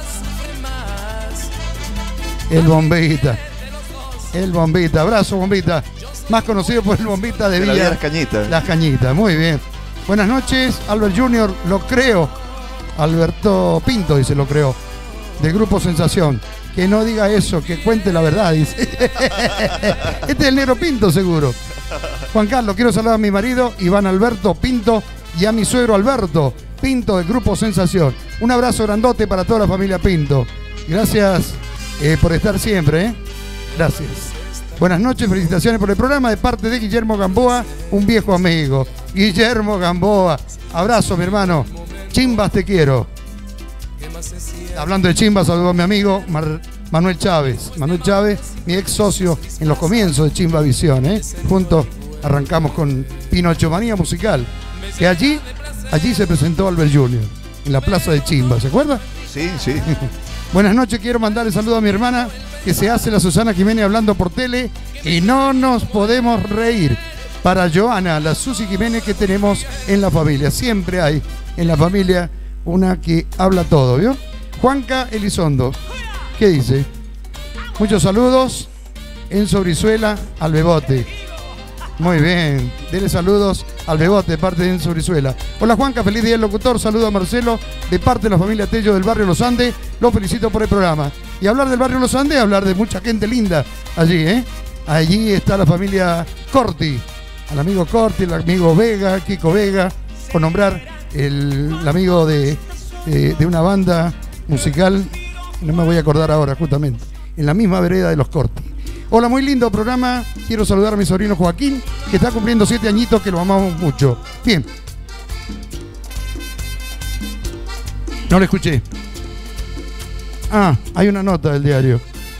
El Bombita. El Bombita. Abrazo, Bombita. Más conocido por el Bombita de, de Villa. Las Cañitas. Las Cañitas, muy bien. Buenas noches, Albert Junior, lo creo. Alberto Pinto dice, lo creo. Del Grupo Sensación. Que no diga eso, que cuente la verdad, dice. Este es el Negro Pinto, seguro. Juan Carlos, quiero saludar a mi marido, Iván Alberto Pinto, y a mi suegro Alberto Pinto, del Grupo Sensación. Un abrazo grandote para toda la familia Pinto. Gracias eh, por estar siempre, ¿eh? Gracias. Buenas noches, felicitaciones por el programa de parte de Guillermo Gamboa, un viejo amigo. Guillermo Gamboa, abrazo, mi hermano. Chimbas, te quiero. Hablando de Chimbas, saludo a mi amigo Mar Manuel Chávez. Manuel Chávez, mi ex socio en los comienzos de Chimba Visión, ¿eh? Juntos arrancamos con Pinocho Manía Musical. Que allí, allí se presentó Albert Junior, en la plaza de Chimba, ¿se acuerda? Sí, sí. Buenas noches, quiero mandarle saludo a mi hermana, que se hace la Susana Jiménez hablando por tele, y no nos podemos reír. Para Joana, la Susi Jiménez que tenemos en la familia. Siempre hay en la familia una que habla todo, ¿vio? Juanca Elizondo, ¿qué dice? Muchos saludos, Enzo Brizuela al Bebote. Muy bien, dele saludos al Bebote de parte de Enzo Brizuela. Hola Juanca, feliz día del locutor, saludo a Marcelo de parte de la familia Tello del barrio Los Andes, lo felicito por el programa. Y hablar del barrio Los Andes, hablar de mucha gente linda allí, ¿eh? Allí está la familia Corti, al amigo Corti, el amigo Vega, Kiko Vega, por nombrar el, el amigo de, de, de una banda musical, no me voy a acordar ahora justamente, en la misma vereda de los Corti. Hola, muy lindo programa. Quiero saludar a mi sobrino Joaquín, que está cumpliendo siete añitos, que lo amamos mucho. Bien. No lo escuché. Ah, hay una nota del diario.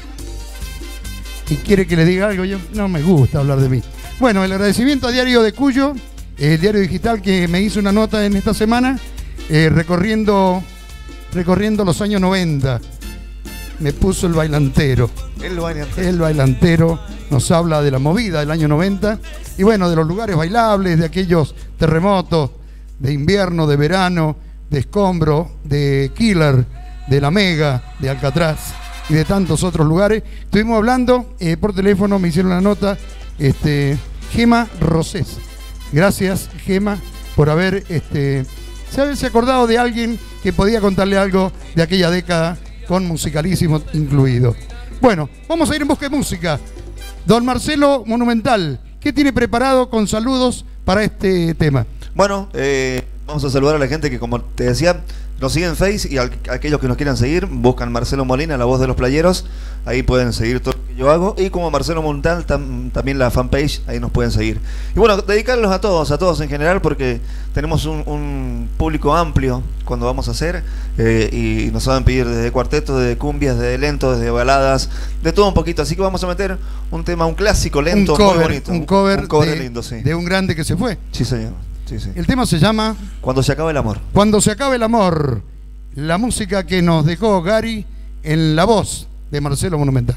¿Y quiere que le diga algo? Yo no me gusta hablar de mí. Bueno, el agradecimiento a Diario de Cuyo, el diario digital que me hizo una nota en esta semana, eh, recorriendo, recorriendo los años noventa. Me puso el bailantero. El bailantero. El bailantero nos habla de la movida del año noventa y bueno, de los lugares bailables, de aquellos terremotos, de invierno, de verano, de Escombro, de Killer, de La Mega, de Alcatraz y de tantos otros lugares. Estuvimos hablando eh, por teléfono, me hicieron la nota, este, Gema Rosés. Gracias, Gema, por haber este, se haberse acordado de alguien que podía contarle algo de aquella década, con Musicalísimo incluido. Bueno, vamos a ir en busca de música. Don Marcelo Monumental, ¿qué tiene preparado con saludos para este tema? Bueno, eh, vamos a saludar a la gente que, como te decía, nos sigue en Face y a aquellos que nos quieran seguir, buscan Marcelo Molina, la voz de los playeros. Ahí pueden seguir todo lo que yo hago. Y como Marcelo Monumental, tam, también la fanpage, ahí nos pueden seguir. Y bueno, dedicarlos a todos, a todos en general, porque tenemos un, un público amplio cuando vamos a hacer. Eh, y nos saben pedir desde cuartetos, desde cumbias, desde lentos, desde baladas, de todo un poquito. Así que vamos a meter un tema, un clásico lento, un cover, muy bonito. Un cover, un cover de, lindo, sí. de un grande que se fue. Sí, señor. Sí, sí. El tema se llama Cuando se acabe el amor. Cuando se acabe el amor. La música que nos dejó Gary en la voz de Marcelo Monumental.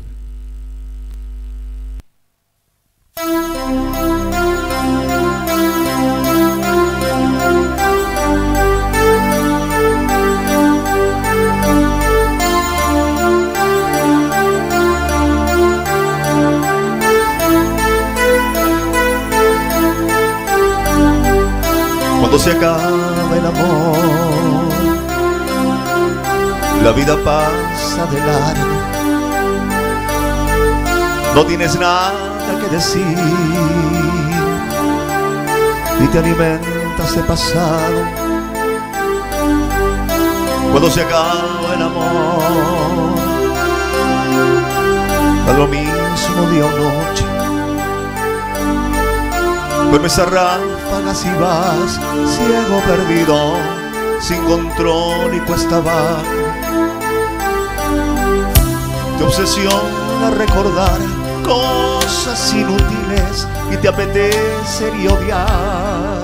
Cuando se acabe el amor, la vida pasa de largo, no tienes nada que decir y te alimentas de pasado. Cuando se acaba el amor, da lo mismo día o noche, duermes a ráfagas y vas ciego perdido, sin control y cuesta abajo. Te obsesiona recordar cosas inútiles y te apetece y odiar.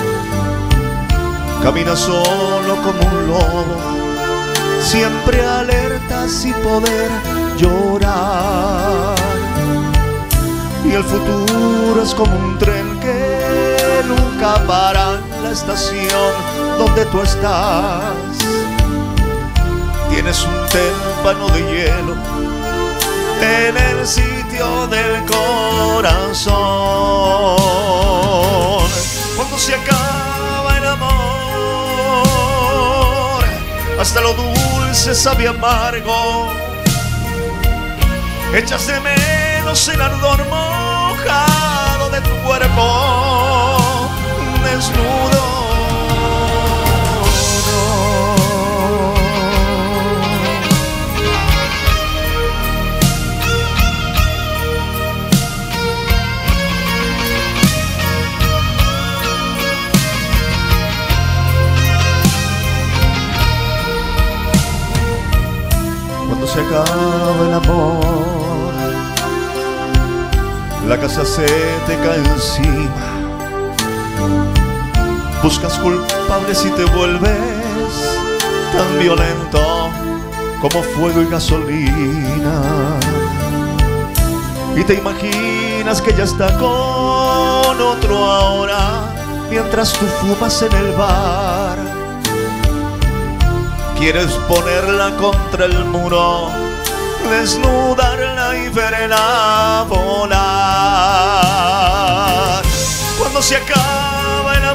Caminas solo como un lobo, siempre alerta sin poder llorar. Y el futuro es como un tren que nunca para en la estación donde tú estás. Tienes un témpano de hielo en el sitio del corazón. Cuando se acaba el amor, hasta lo dulce sabe amargo. Echas de menos el ardor mojado de tu cuerpo desnudo. Cuando se acaba el amor, la casa se te cae encima. Buscas culpables y te vuelves tan violento como fuego y gasolina. Y te imaginas que ya está con otro ahora, mientras tú fumas en el bar. Quieres ponerla contra el muro, desnudarla y verla volar. Cuando se acaba el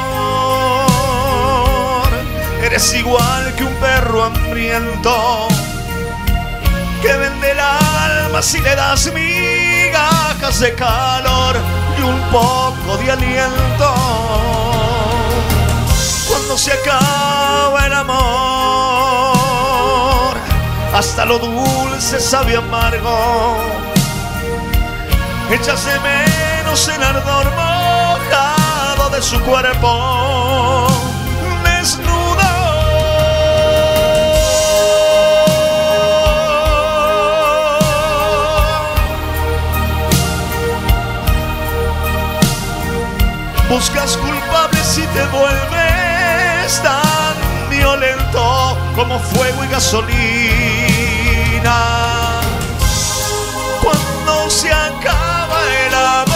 amor, eres igual que un perro hambriento que vende el alma si le das migajas de calor y un poco de aliento. Cuando se acaba el amor, hasta lo dulce sabe amargo. Echas de menos el ardor mojado de su cuerpo desnudo. Buscas culpables y te vuelves tan violento como fuego y gasolina. Cuando se acaba el amor,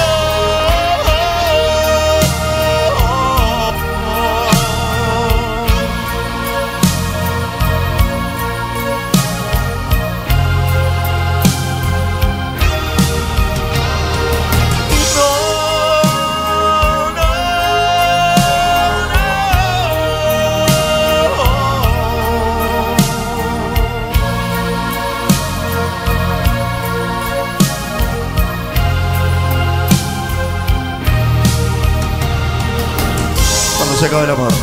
se acaba el amor.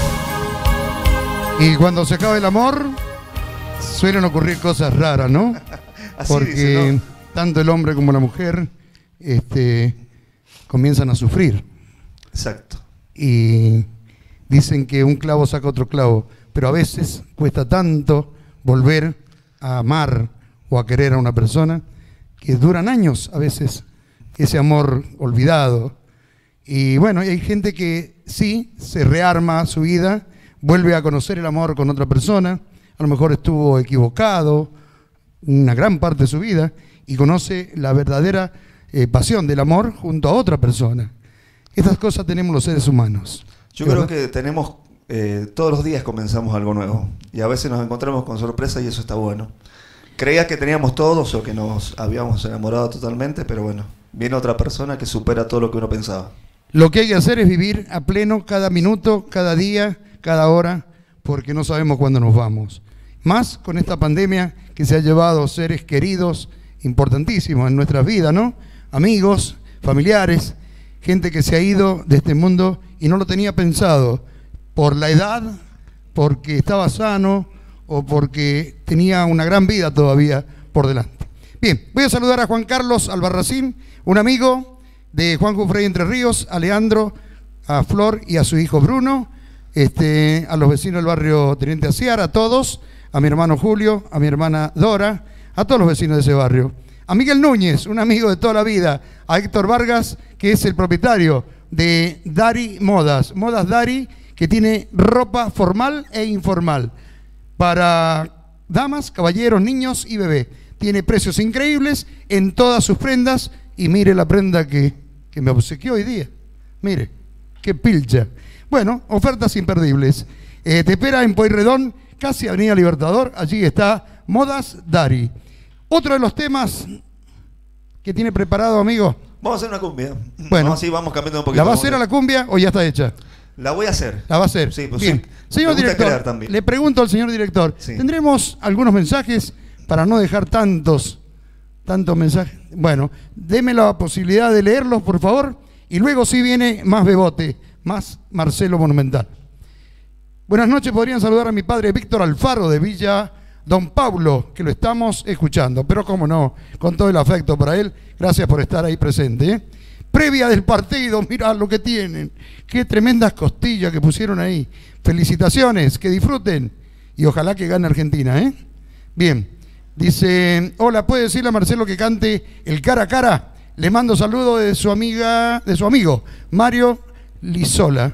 Y cuando se acaba el amor, suelen ocurrir cosas raras, ¿no? Así Porque dice, ¿no? tanto el hombre como la mujer este, comienzan a sufrir. Exacto. Y dicen que un clavo saca otro clavo, pero a veces cuesta tanto volver a amar o a querer a una persona que duran años a veces ese amor olvidado. Y bueno, hay gente que sí se rearma su vida, vuelve a conocer el amor con otra persona, a lo mejor estuvo equivocado una gran parte de su vida y conoce la verdadera eh, pasión del amor junto a otra persona. Estas cosas tenemos los seres humanos. Yo creo que tenemos, eh, todos los días comenzamos algo nuevo y a veces nos encontramos con sorpresa y eso está bueno. Creías que teníamos todos o que nos habíamos enamorado totalmente, pero bueno, viene otra persona que supera todo lo que uno pensaba. Lo que hay que hacer es vivir a pleno cada minuto, cada día, cada hora, porque no sabemos cuándo nos vamos. Más con esta pandemia que se ha llevado seres queridos importantísimos en nuestras vidas, ¿no? Amigos, familiares, gente que se ha ido de este mundo y no lo tenía pensado por la edad, porque estaba sano o porque tenía una gran vida todavía por delante. Bien, voy a saludar a Juan Carlos Albarracín, un amigo de Juan Jufrey Entre Ríos, a Leandro, a Flor y a su hijo Bruno, este, a los vecinos del barrio Teniente Aciar, a todos, a mi hermano Julio, a mi hermana Dora, a todos los vecinos de ese barrio. A Miguel Núñez, un amigo de toda la vida, a Héctor Vargas, que es el propietario de Dari Modas, Modas Dari, que tiene ropa formal e informal para damas, caballeros, niños y bebés. Tiene precios increíbles en todas sus prendas. Y mire la prenda que, que me obsequió hoy día. Mire, qué pilcha. Bueno, ofertas imperdibles. Eh, te espera en Pueyrredón, casi Avenida Libertador. Allí está Modas Dari. Otro de los temas que tiene preparado, amigo. Vamos a hacer una cumbia. Bueno, así vamos cambiando un poquito. ¿La va a hacer a la cumbia o ya está hecha? La voy a hacer. La va a hacer. Sí, pues bien. sí. Señor Me gusta crear director, también. le pregunto al señor director, Sí. ¿tendremos algunos mensajes para no dejar tantos, tantos mensajes? Bueno, deme la posibilidad de leerlos, por favor, y luego sí viene más Bebote, más Marcelo Monumental. Buenas noches, podrían saludar a mi padre Víctor Alfaro de Villa Don Pablo, que lo estamos escuchando, pero cómo no, con todo el afecto para él, gracias por estar ahí presente, ¿eh? Previa del partido, mirá lo que tienen, qué tremendas costillas que pusieron ahí. Felicitaciones, que disfruten y ojalá que gane Argentina, ¿eh? Bien, dice, hola, ¿puede decirle a Marcelo que cante el cara a cara? Le mando saludos de su amiga, de su amigo, Mario Lizola.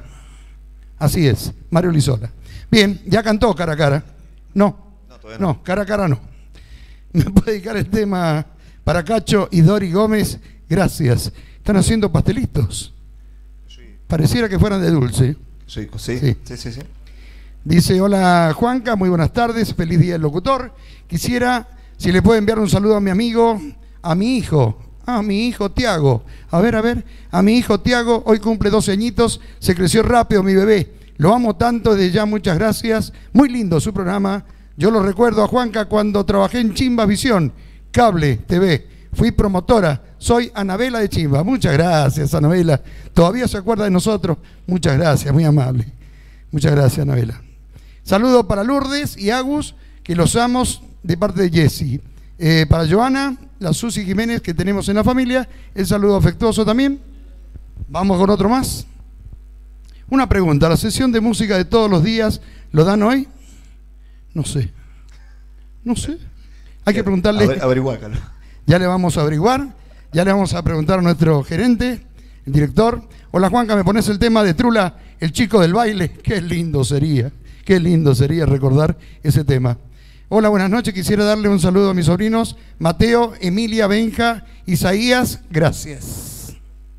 Así es, Mario Lizola. Bien, ¿ya cantó cara a cara? No, no, no, cara a cara no. ¿Me puede dedicar el tema para Cacho y Dori Gómez? Gracias. Están haciendo pastelitos. Sí. Pareciera que fueran de dulce. Sí, sí, Sí. sí, sí, sí. Dice, hola Juanca, muy buenas tardes, feliz día del locutor. Quisiera, si le puede enviar un saludo a mi amigo, a mi hijo, Ah, mi hijo Tiago. A ver, a ver. A mi hijo Tiago, hoy cumple doce añitos. Se creció rápido mi bebé. Lo amo tanto, de ya muchas gracias. Muy lindo su programa. Yo lo recuerdo a Juanca cuando trabajé en Chimba Visión, Cable T V. Fui promotora. Soy Anabela de Chimba. Muchas gracias, Anabela. Todavía se acuerda de nosotros. Muchas gracias, muy amable. Muchas gracias, Anabela. Saludo para Lourdes y Agus, que los amos de parte de Jessy. Eh, para Joana, la Susi Jiménez que tenemos en la familia, el saludo afectuoso también. Vamos con otro más. Una pregunta, ¿la sesión de música de todos los días lo dan hoy? No sé. No sé. Hay que preguntarle. Aver, averiguácalo. Ya le vamos a averiguar. Ya le vamos a preguntar a nuestro gerente, el director. Hola Juanca, ¿me pones el tema de Trula, el chico del baile? Qué lindo sería. Qué lindo sería recordar ese tema. Hola, buenas noches. Quisiera darle un saludo a mis sobrinos Mateo, Emilia, Benja, Isaías. Gracias.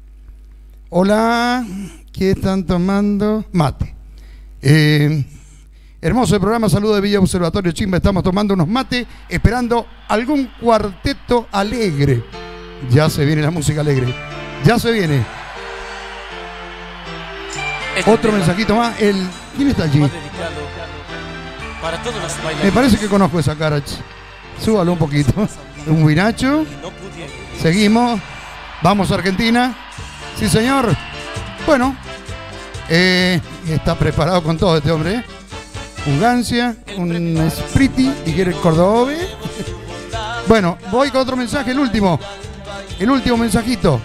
Hola, ¿qué están tomando? Mate. Eh, hermoso el programa. Saludo de Villa Observatorio Chimba. Estamos tomando unos mate, esperando algún cuarteto alegre. Ya se viene la música alegre. Ya se viene. Este Otro tema. Mensajito más. El, ¿quién está allí? Para todos los bailarines. Me parece que conozco esa cara. Súbalo un poquito. Un guinacho. Seguimos. Vamos a Argentina. Sí, señor. Bueno. Eh, está preparado con todo este hombre. ¿eh? Un Gancia, un Spriti y quiere el Cordobés. Bueno, voy con otro mensaje, el último. El último mensajito.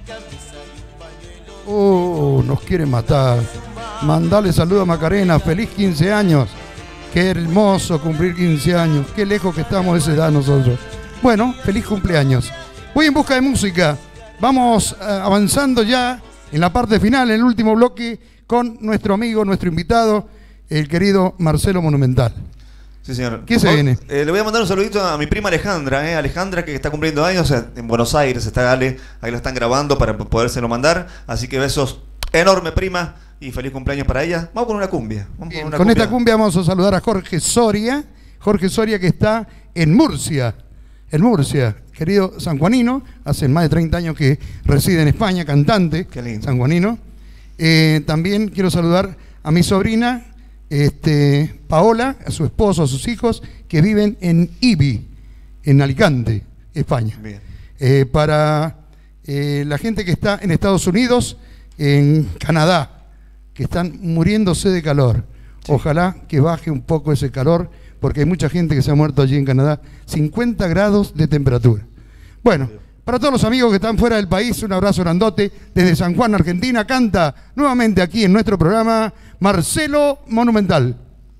Oh, nos quiere matar. Mandale saludo a Macarena. Feliz quince años. Qué hermoso cumplir quince años. Qué lejos que estamos de esa edad nosotros. Bueno, feliz cumpleaños. Voy en busca de música. Vamos uh, avanzando ya en la parte final, en el último bloque, con nuestro amigo, nuestro invitado, el querido Marcelo Monumental. Sí, señor. ¿Qué se oh, viene? Eh, le voy a mandar un saludito a mi prima Alejandra, eh, Alejandra que está cumpliendo años en Buenos Aires, está Ale, ahí la están grabando para podérselo mandar, así que besos enorme prima y feliz cumpleaños para ella. Vamos con una cumbia. Vamos Bien, con una con cumbia. esta cumbia vamos a saludar a Jorge Soria, Jorge Soria que está en Murcia, en Murcia, querido sanjuanino, hace más de treinta años que reside en España, cantante sanjuanino. Eh, también quiero saludar a mi sobrina, Este, Paola, a su esposo, a sus hijos, que viven en Ibi, en Alicante, España. Eh, para eh, la gente que está en Estados Unidos, en Canadá, que están muriéndose de calor. Ojalá que baje un poco ese calor, porque hay mucha gente que se ha muerto allí en Canadá. cincuenta grados de temperatura. Bueno, para todos los amigos que están fuera del país, un abrazo grandote desde San Juan, Argentina. Canta nuevamente aquí en nuestro programa Marcelo Monumental.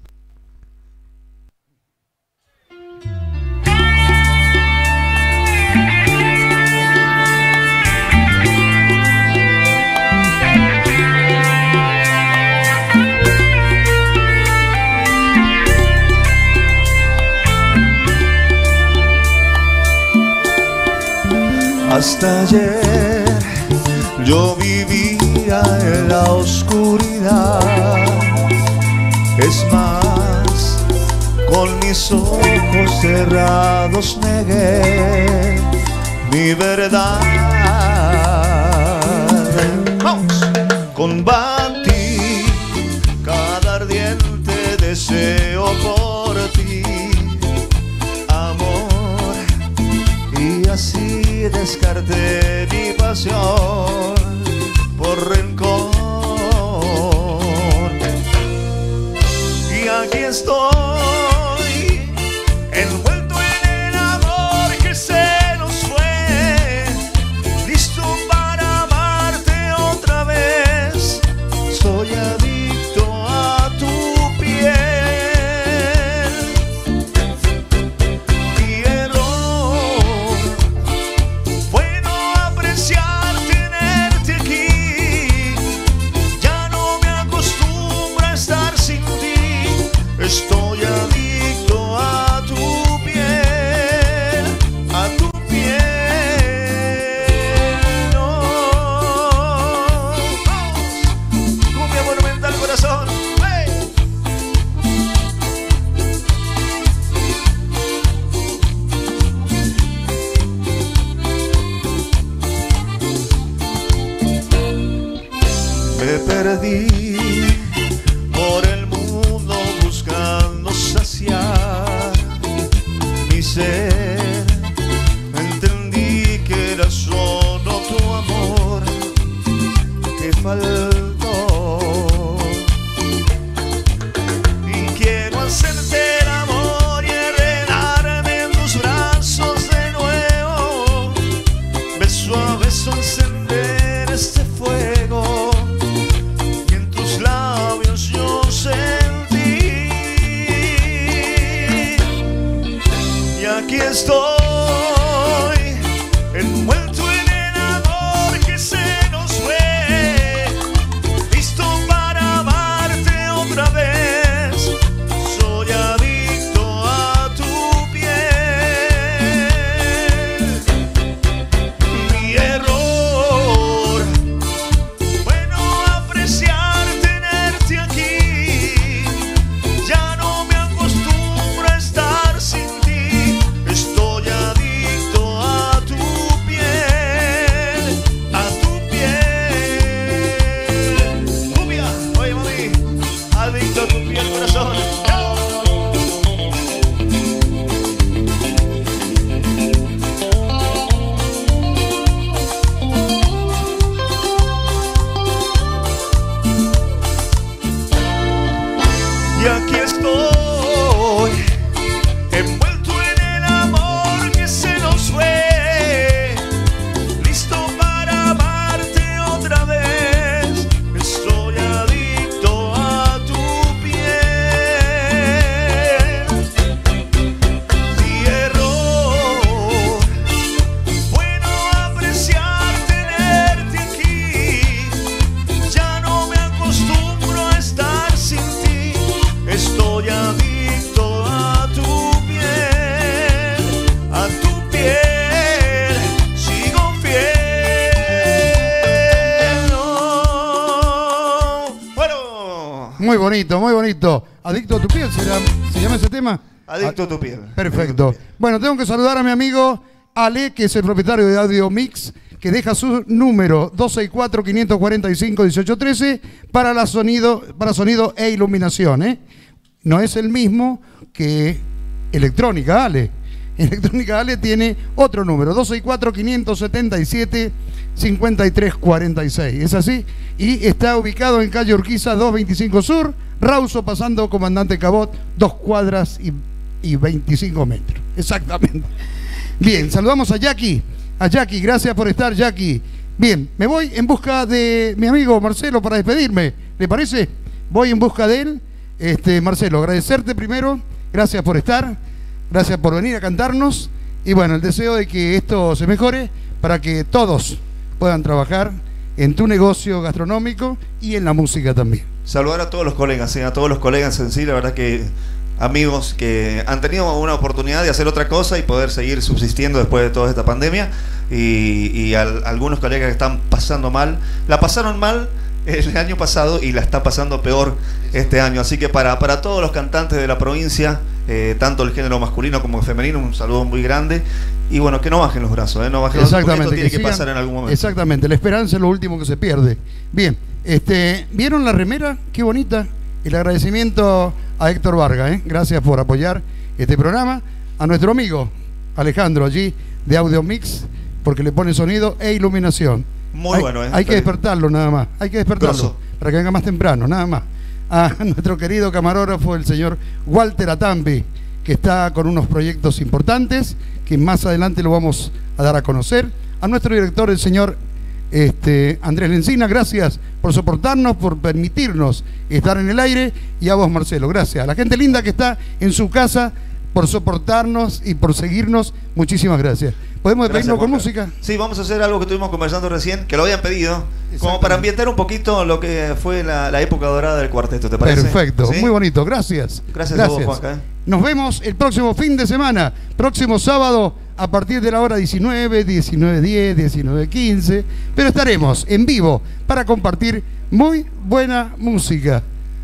Hasta ayer yo vivía en la oscuridad. Es más, con mis ojos cerrados negué mi verdad. ¡Vamos! Combatí cada ardiente deseo por ti, amor, y así descarté mi pasión por rencor. Y aquí estoy, envuelto en el amor que se nos fue, listo para amarte otra vez. Soy adicto a tu piel. Quiero tenerte aquí, ya no me acostumbro a estar sin ti. Estoy perdí por el mundo buscando saciar mi ser. Entendí que era solo tu amor que faltó. Y quiero hacerte el amor y enredarme en tus brazos de nuevo, beso a beso encender este fuego que en tus labios yo sentí. Y aquí estoy, envuelto en el amor que se nos fue, listo para amarte otra vez. Soy adicto a tu piel. Mi error fue no apreciar tenerte aquí. Ya no me acostumbro a estar sin ti. Estoy adicto a tu piel, a tu piel. Cumbia, oye mami, adicto a tu piel, corazón. Y aquí estoy, envuelto en el amor que se nos fue, listo para amarte otra vez. Estoy adicto a tu piel. Mi error fue no apreciar tenerte aquí. Ya no me acostumbro a estar sin ti. Estoy adicto a tu piel, a tu piel, sigo fiel. No. Bueno, Muy bonito, muy bonito. Adicto a tu piel, ¿será- ¿se llama ese tema? Adicto a tu piel. Perfecto. Bueno, tengo que saludar a mi amigo Ale, que es el propietario de Audio Mix, que deja su número dos seis cuatro, cinco cuatro cinco, uno ocho uno tres para, la sonido, para sonido e iluminación. ¿eh? No es el mismo que Electrónica Ale. Electrónica Ale tiene otro número, dos seis cuatro, cinco siete siete, cinco tres cuatro seis. ¿Es así? Y está ubicado en calle Urquiza doscientos veinticinco Sur, Rauso, pasando Comandante Cabot, dos cuadras y, y veinticinco metros. Exactamente. Bien, saludamos a Jackie. A Jackie, gracias por estar, Jackie. Bien, me voy en busca de mi amigo Marcelo para despedirme. ¿Le parece? Voy en busca de él. Este, Marcelo, agradecerte primero. Gracias por estar. Gracias por venir a cantarnos. Y bueno, el deseo de que esto se mejore para que todos puedan trabajar en tu negocio gastronómico y en la música también. Saludar a todos los colegas, ¿eh? A todos los colegas en sí, la verdad que amigos que han tenido una oportunidad de hacer otra cosa y poder seguir subsistiendo después de toda esta pandemia, y, y al, algunos colegas que están pasando mal, la pasaron mal el año pasado y la está pasando peor este año, así que para, para todos los cantantes de la provincia, eh, tanto el género masculino como el femenino, un saludo muy grande, y bueno, que no bajen los brazos, ¿eh? No bajen los brazos, porque esto tiene que, sigan, pasar en algún momento. Exactamente, la esperanza es lo último que se pierde. Bien, este, ¿vieron la remera? Qué bonita. El agradecimiento a Héctor Vargas, ¿eh? Gracias por apoyar este programa. A nuestro amigo Alejandro allí de Audio Mix, porque le pone sonido e iluminación. Muy hay, bueno, ¿eh? Hay que despertarlo nada más, hay que despertarlo Grosso. para que venga más temprano, nada más. A nuestro querido camarógrafo, el señor Walter Atambi, que está con unos proyectos importantes, que más adelante lo vamos a dar a conocer. A nuestro director, el señor Este, Andrés Lencina, gracias por soportarnos, por permitirnos estar en el aire, y a vos, Marcelo, gracias. A la gente linda que está en su casa, por soportarnos y por seguirnos, muchísimas gracias. ¿Podemos despedirnos con música? Sí, vamos a hacer algo que estuvimos conversando recién, que lo habían pedido, como para ambientar un poquito lo que fue la, la época dorada del cuarteto, ¿te parece? Perfecto, ¿Sí? muy bonito, gracias. Gracias, gracias. a vos, Juanca. ¿eh? Nos vemos el próximo fin de semana, próximo sábado, a partir de la hora diecinueve, diecinueve diez, diecinueve quince, pero estaremos en vivo para compartir muy buena música.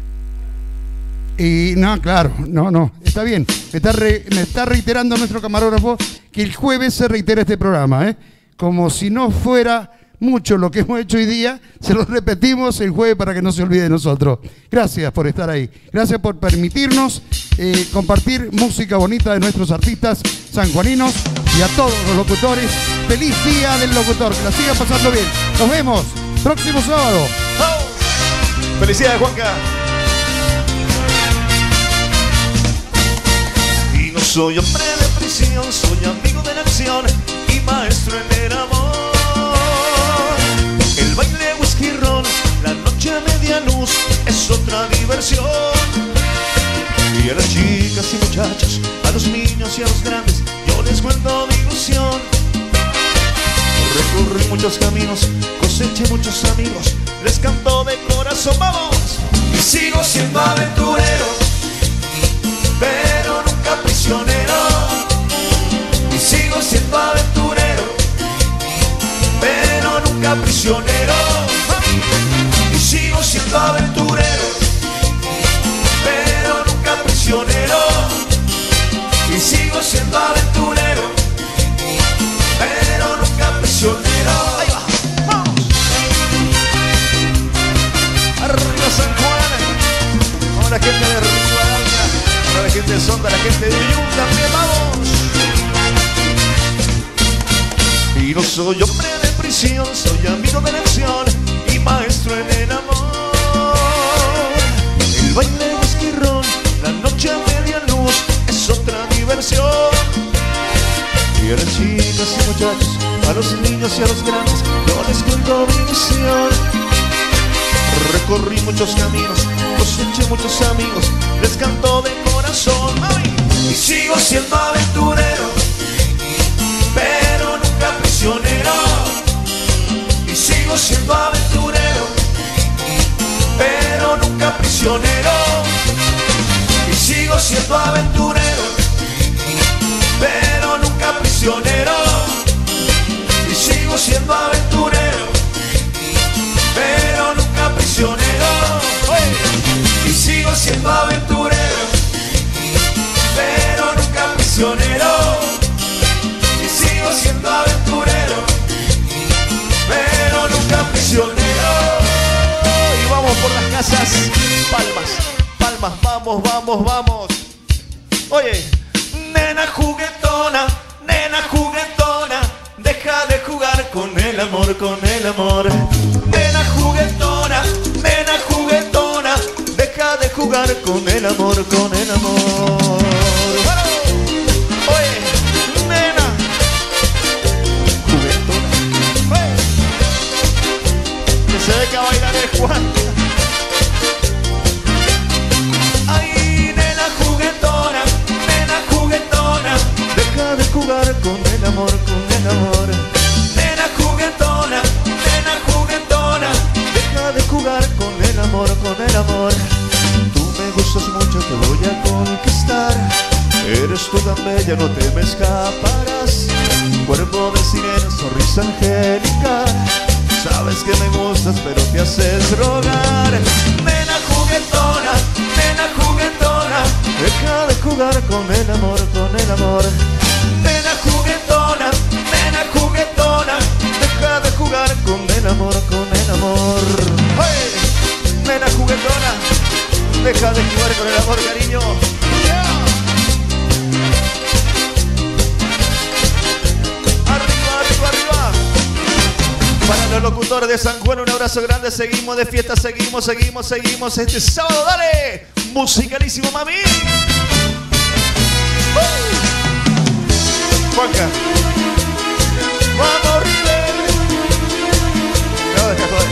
Y no, claro, no, no, está bien. Me está, re, me está reiterando nuestro camarógrafo que el jueves se reitera este programa, ¿eh? Como si no fuera mucho lo que hemos hecho hoy día, se lo repetimos el jueves para que no se olvide de nosotros. Gracias por estar ahí. Gracias por permitirnos eh, compartir música bonita de nuestros artistas sanjuaninos y a todos los locutores. Feliz Día del Locutor. Que la sigan pasando bien. Nos vemos próximo sábado. Felicidades, Juanca. Y no soy hombre de prisión, soy amigo de la acción y maestro en el amor. El baile, whisky, ron, la noche a media luz es otra diversión. Y a las chicas y muchachos, a los niños y a los grandes, yo les cuento mi ilusión. Recorrí muchos caminos, coseché muchos amigos, les canto de corazón, vamos. Y sigo siendo aventurero, pero nunca prisionero. Y sigo siendo aventurero, pero nunca prisionero. Y sigo siendo aventurero, pero nunca prisionero. Y sigo siendo aventurero, pero nunca prisionero. Ahí va, vamos. Arriba San Juan, ahora la gente de Rivadavia, ahora la gente de Sonda, la gente de Uyum también, vamos. Y no soy hombre de prisión, soy amigo de la acción y maestro en el amor. El baile, whisky, ron, la noche a media luz es otra diversión. Y a las chicas y muchachos, a los niños y a los grandes, yo les cuento mi misión. Recorrí muchos caminos, coseché muchos amigos, les canto de corazón. ¡Ay! Y sigo siendo aventurero, pero nunca prisionero. Y sigo siendo aventurero, pero nunca prisionero. Y sigo siendo aventurero, pero nunca prisionero. Y sigo siendo aventurero, pero nunca prisionero. Y sigo siendo aventurero, pero nunca prisionero. Y sigo siendo aventurero, pero nunca prisionero. Y vamos por las casas, palmas, palmas, vamos, vamos, vamos. Oye, nena juguetona, nena juguetona, deja de jugar con el amor, con el amor. Nena juguetona, nena juguetona, deja de jugar con el amor, con el amor. Bueno, oye, nena juguetona, oye, que se deja bailar el Juan. Ay, nena juguetona, nena juguetona, deja de jugar con el amor, con el amor. Nena juguetona, nena juguetona, deja de jugar con el amor, con el amor. Tú me gustas mucho, te voy a conquistar. Eres tú tan bella, no te me escaparás. Cuerpo de sirena, sonrisa angelical. Sabes que me gustas, pero te haces rogar. Nena juguetona, nena juguetona, deja de jugar con el amor, con el amor. Nena juguetona, nena juguetona, deja de jugar con el amor, con el amor. ¡Hey! Nena juguetona, deja de jugar con el amor, cariño. Yeah. Arriba, arriba, arriba. Para los locutores de San Juan, un abrazo grande. Seguimos de fiesta, seguimos, seguimos, seguimos. Este sábado, dale. Musicalísimo, mami. Uh. Juanca. Vamos, River. No, deja joder.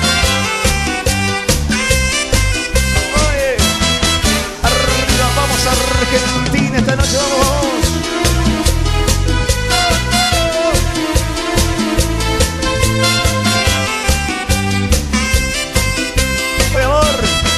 Oye. Arriba, vamos a Argentina esta noche, vamos. Oye, amor.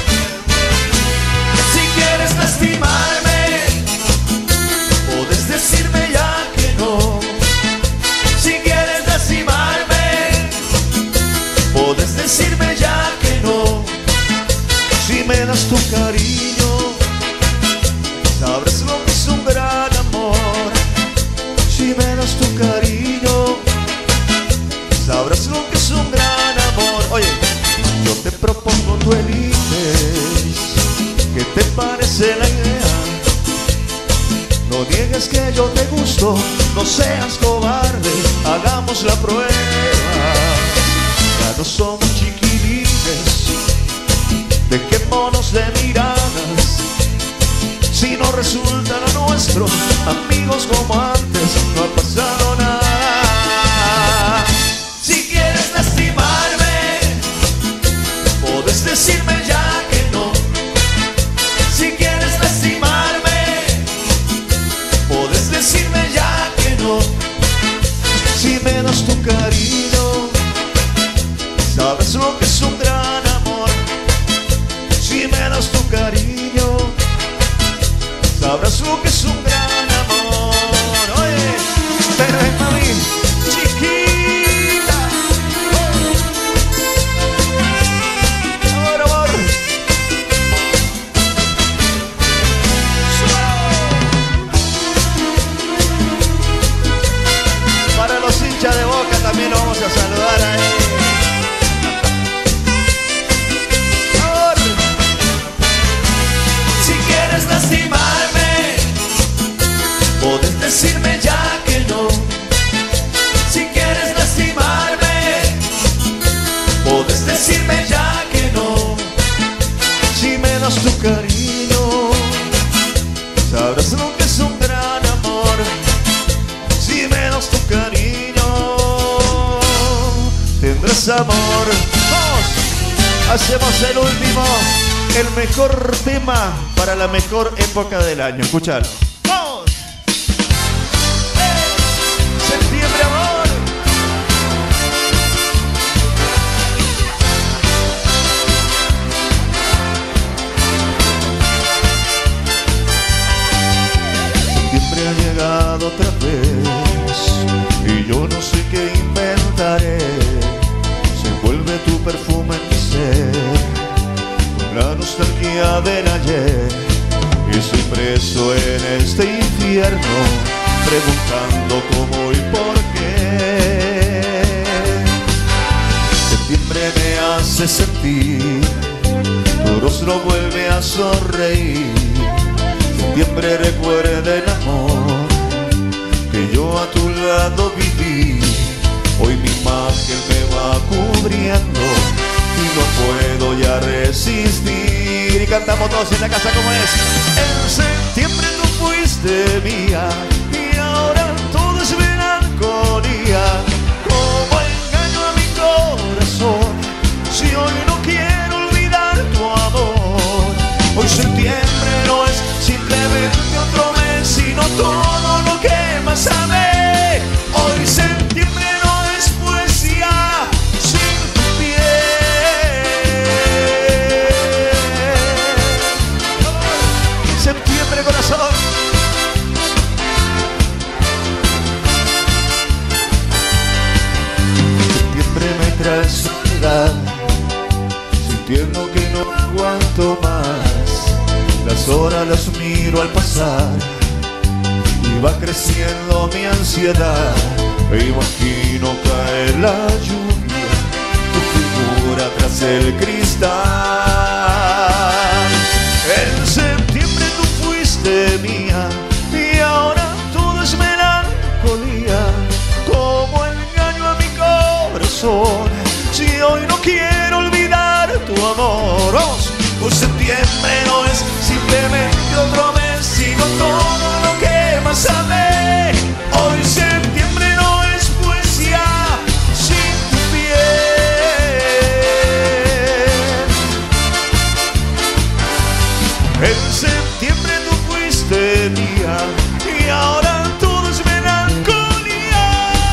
Si quieres lastimarme, puedes decirme ya que no. Si quieres lastimarme, puedes decirme ya que no. Si me das tu cariño, sabrás lo que es un gran amor. Si me das tu cariño, sabrás lo que es esto, no seas cobarde, hagamos la prueba. Ya no somos chiquilines, dejémonos de miradas. Si no resulta lo nuestro, amigos como antes, no ha pasado nada. Si quieres lastimarme, puedes decirme ya que no. Si quieres lastimarme, puedes decirme ya que no. Si me das tu cariño, sabes lo que es un gran amor. Si me das tu cariño, sabrás lo que es un gran amor. Oye, pero es mami, chiquita. Amor, amor. Para los hinchas de Boca también lo vamos a saludar a él. Lastimarme, puedes decirme ya que no. Si quieres lastimarme, puedes decirme ya que no. Si me das tu cariño, sabrás lo que es un gran amor. Si me das tu cariño, tendrás amor. Vamos, hacemos el último. El mejor tema para la mejor época del año. Escúchalo. ¡Vamos! ¡Eh! ¡Septiembre, amor! Septiembre ha llegado otra vez y yo no sé qué inventaré. Se envuelve tu perfume en mi ser, la nostalgia del ayer, y estoy preso en este infierno, preguntando cómo y por qué. Septiembre me hace sentir, tu rostro vuelve a sonreír. Septiembre recuerda el amor que yo a tu lado viví. Hoy mi imagen me va cubriendo y no puedo ya resistir. Y cantamos todos en la casa como es. En septiembre tú fuiste mía y ahora todo es melancolía. Como engaño a mi corazón si hoy no quiero olvidar tu amor. Hoy septiembre no es simplemente otro mes, sino todo lo que más amé. Hoy septiembre no es poesía sin tu septiembre, corazón. Septiembre me trae soledad, sintiendo que no aguanto más. Las horas las miro al pasar y va creciendo mi ansiedad. Me imagino caer la lluvia, tu figura tras el cristal. En septiembre tú fuiste mía y ahora todo es melancolía. Como engaño a mi corazón si hoy no quiero olvidar tu amor. Vamos. Pues septiembre no es simplemente otro mes, sino todo lo que más amé. Hoy septiembre no es poesía sin tu piel. En septiembre tú fuiste mía y ahora todo es melancolía.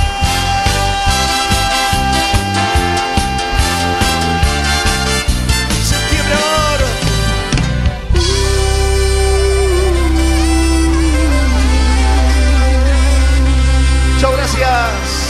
Septiembre, amor. Chao, gracias.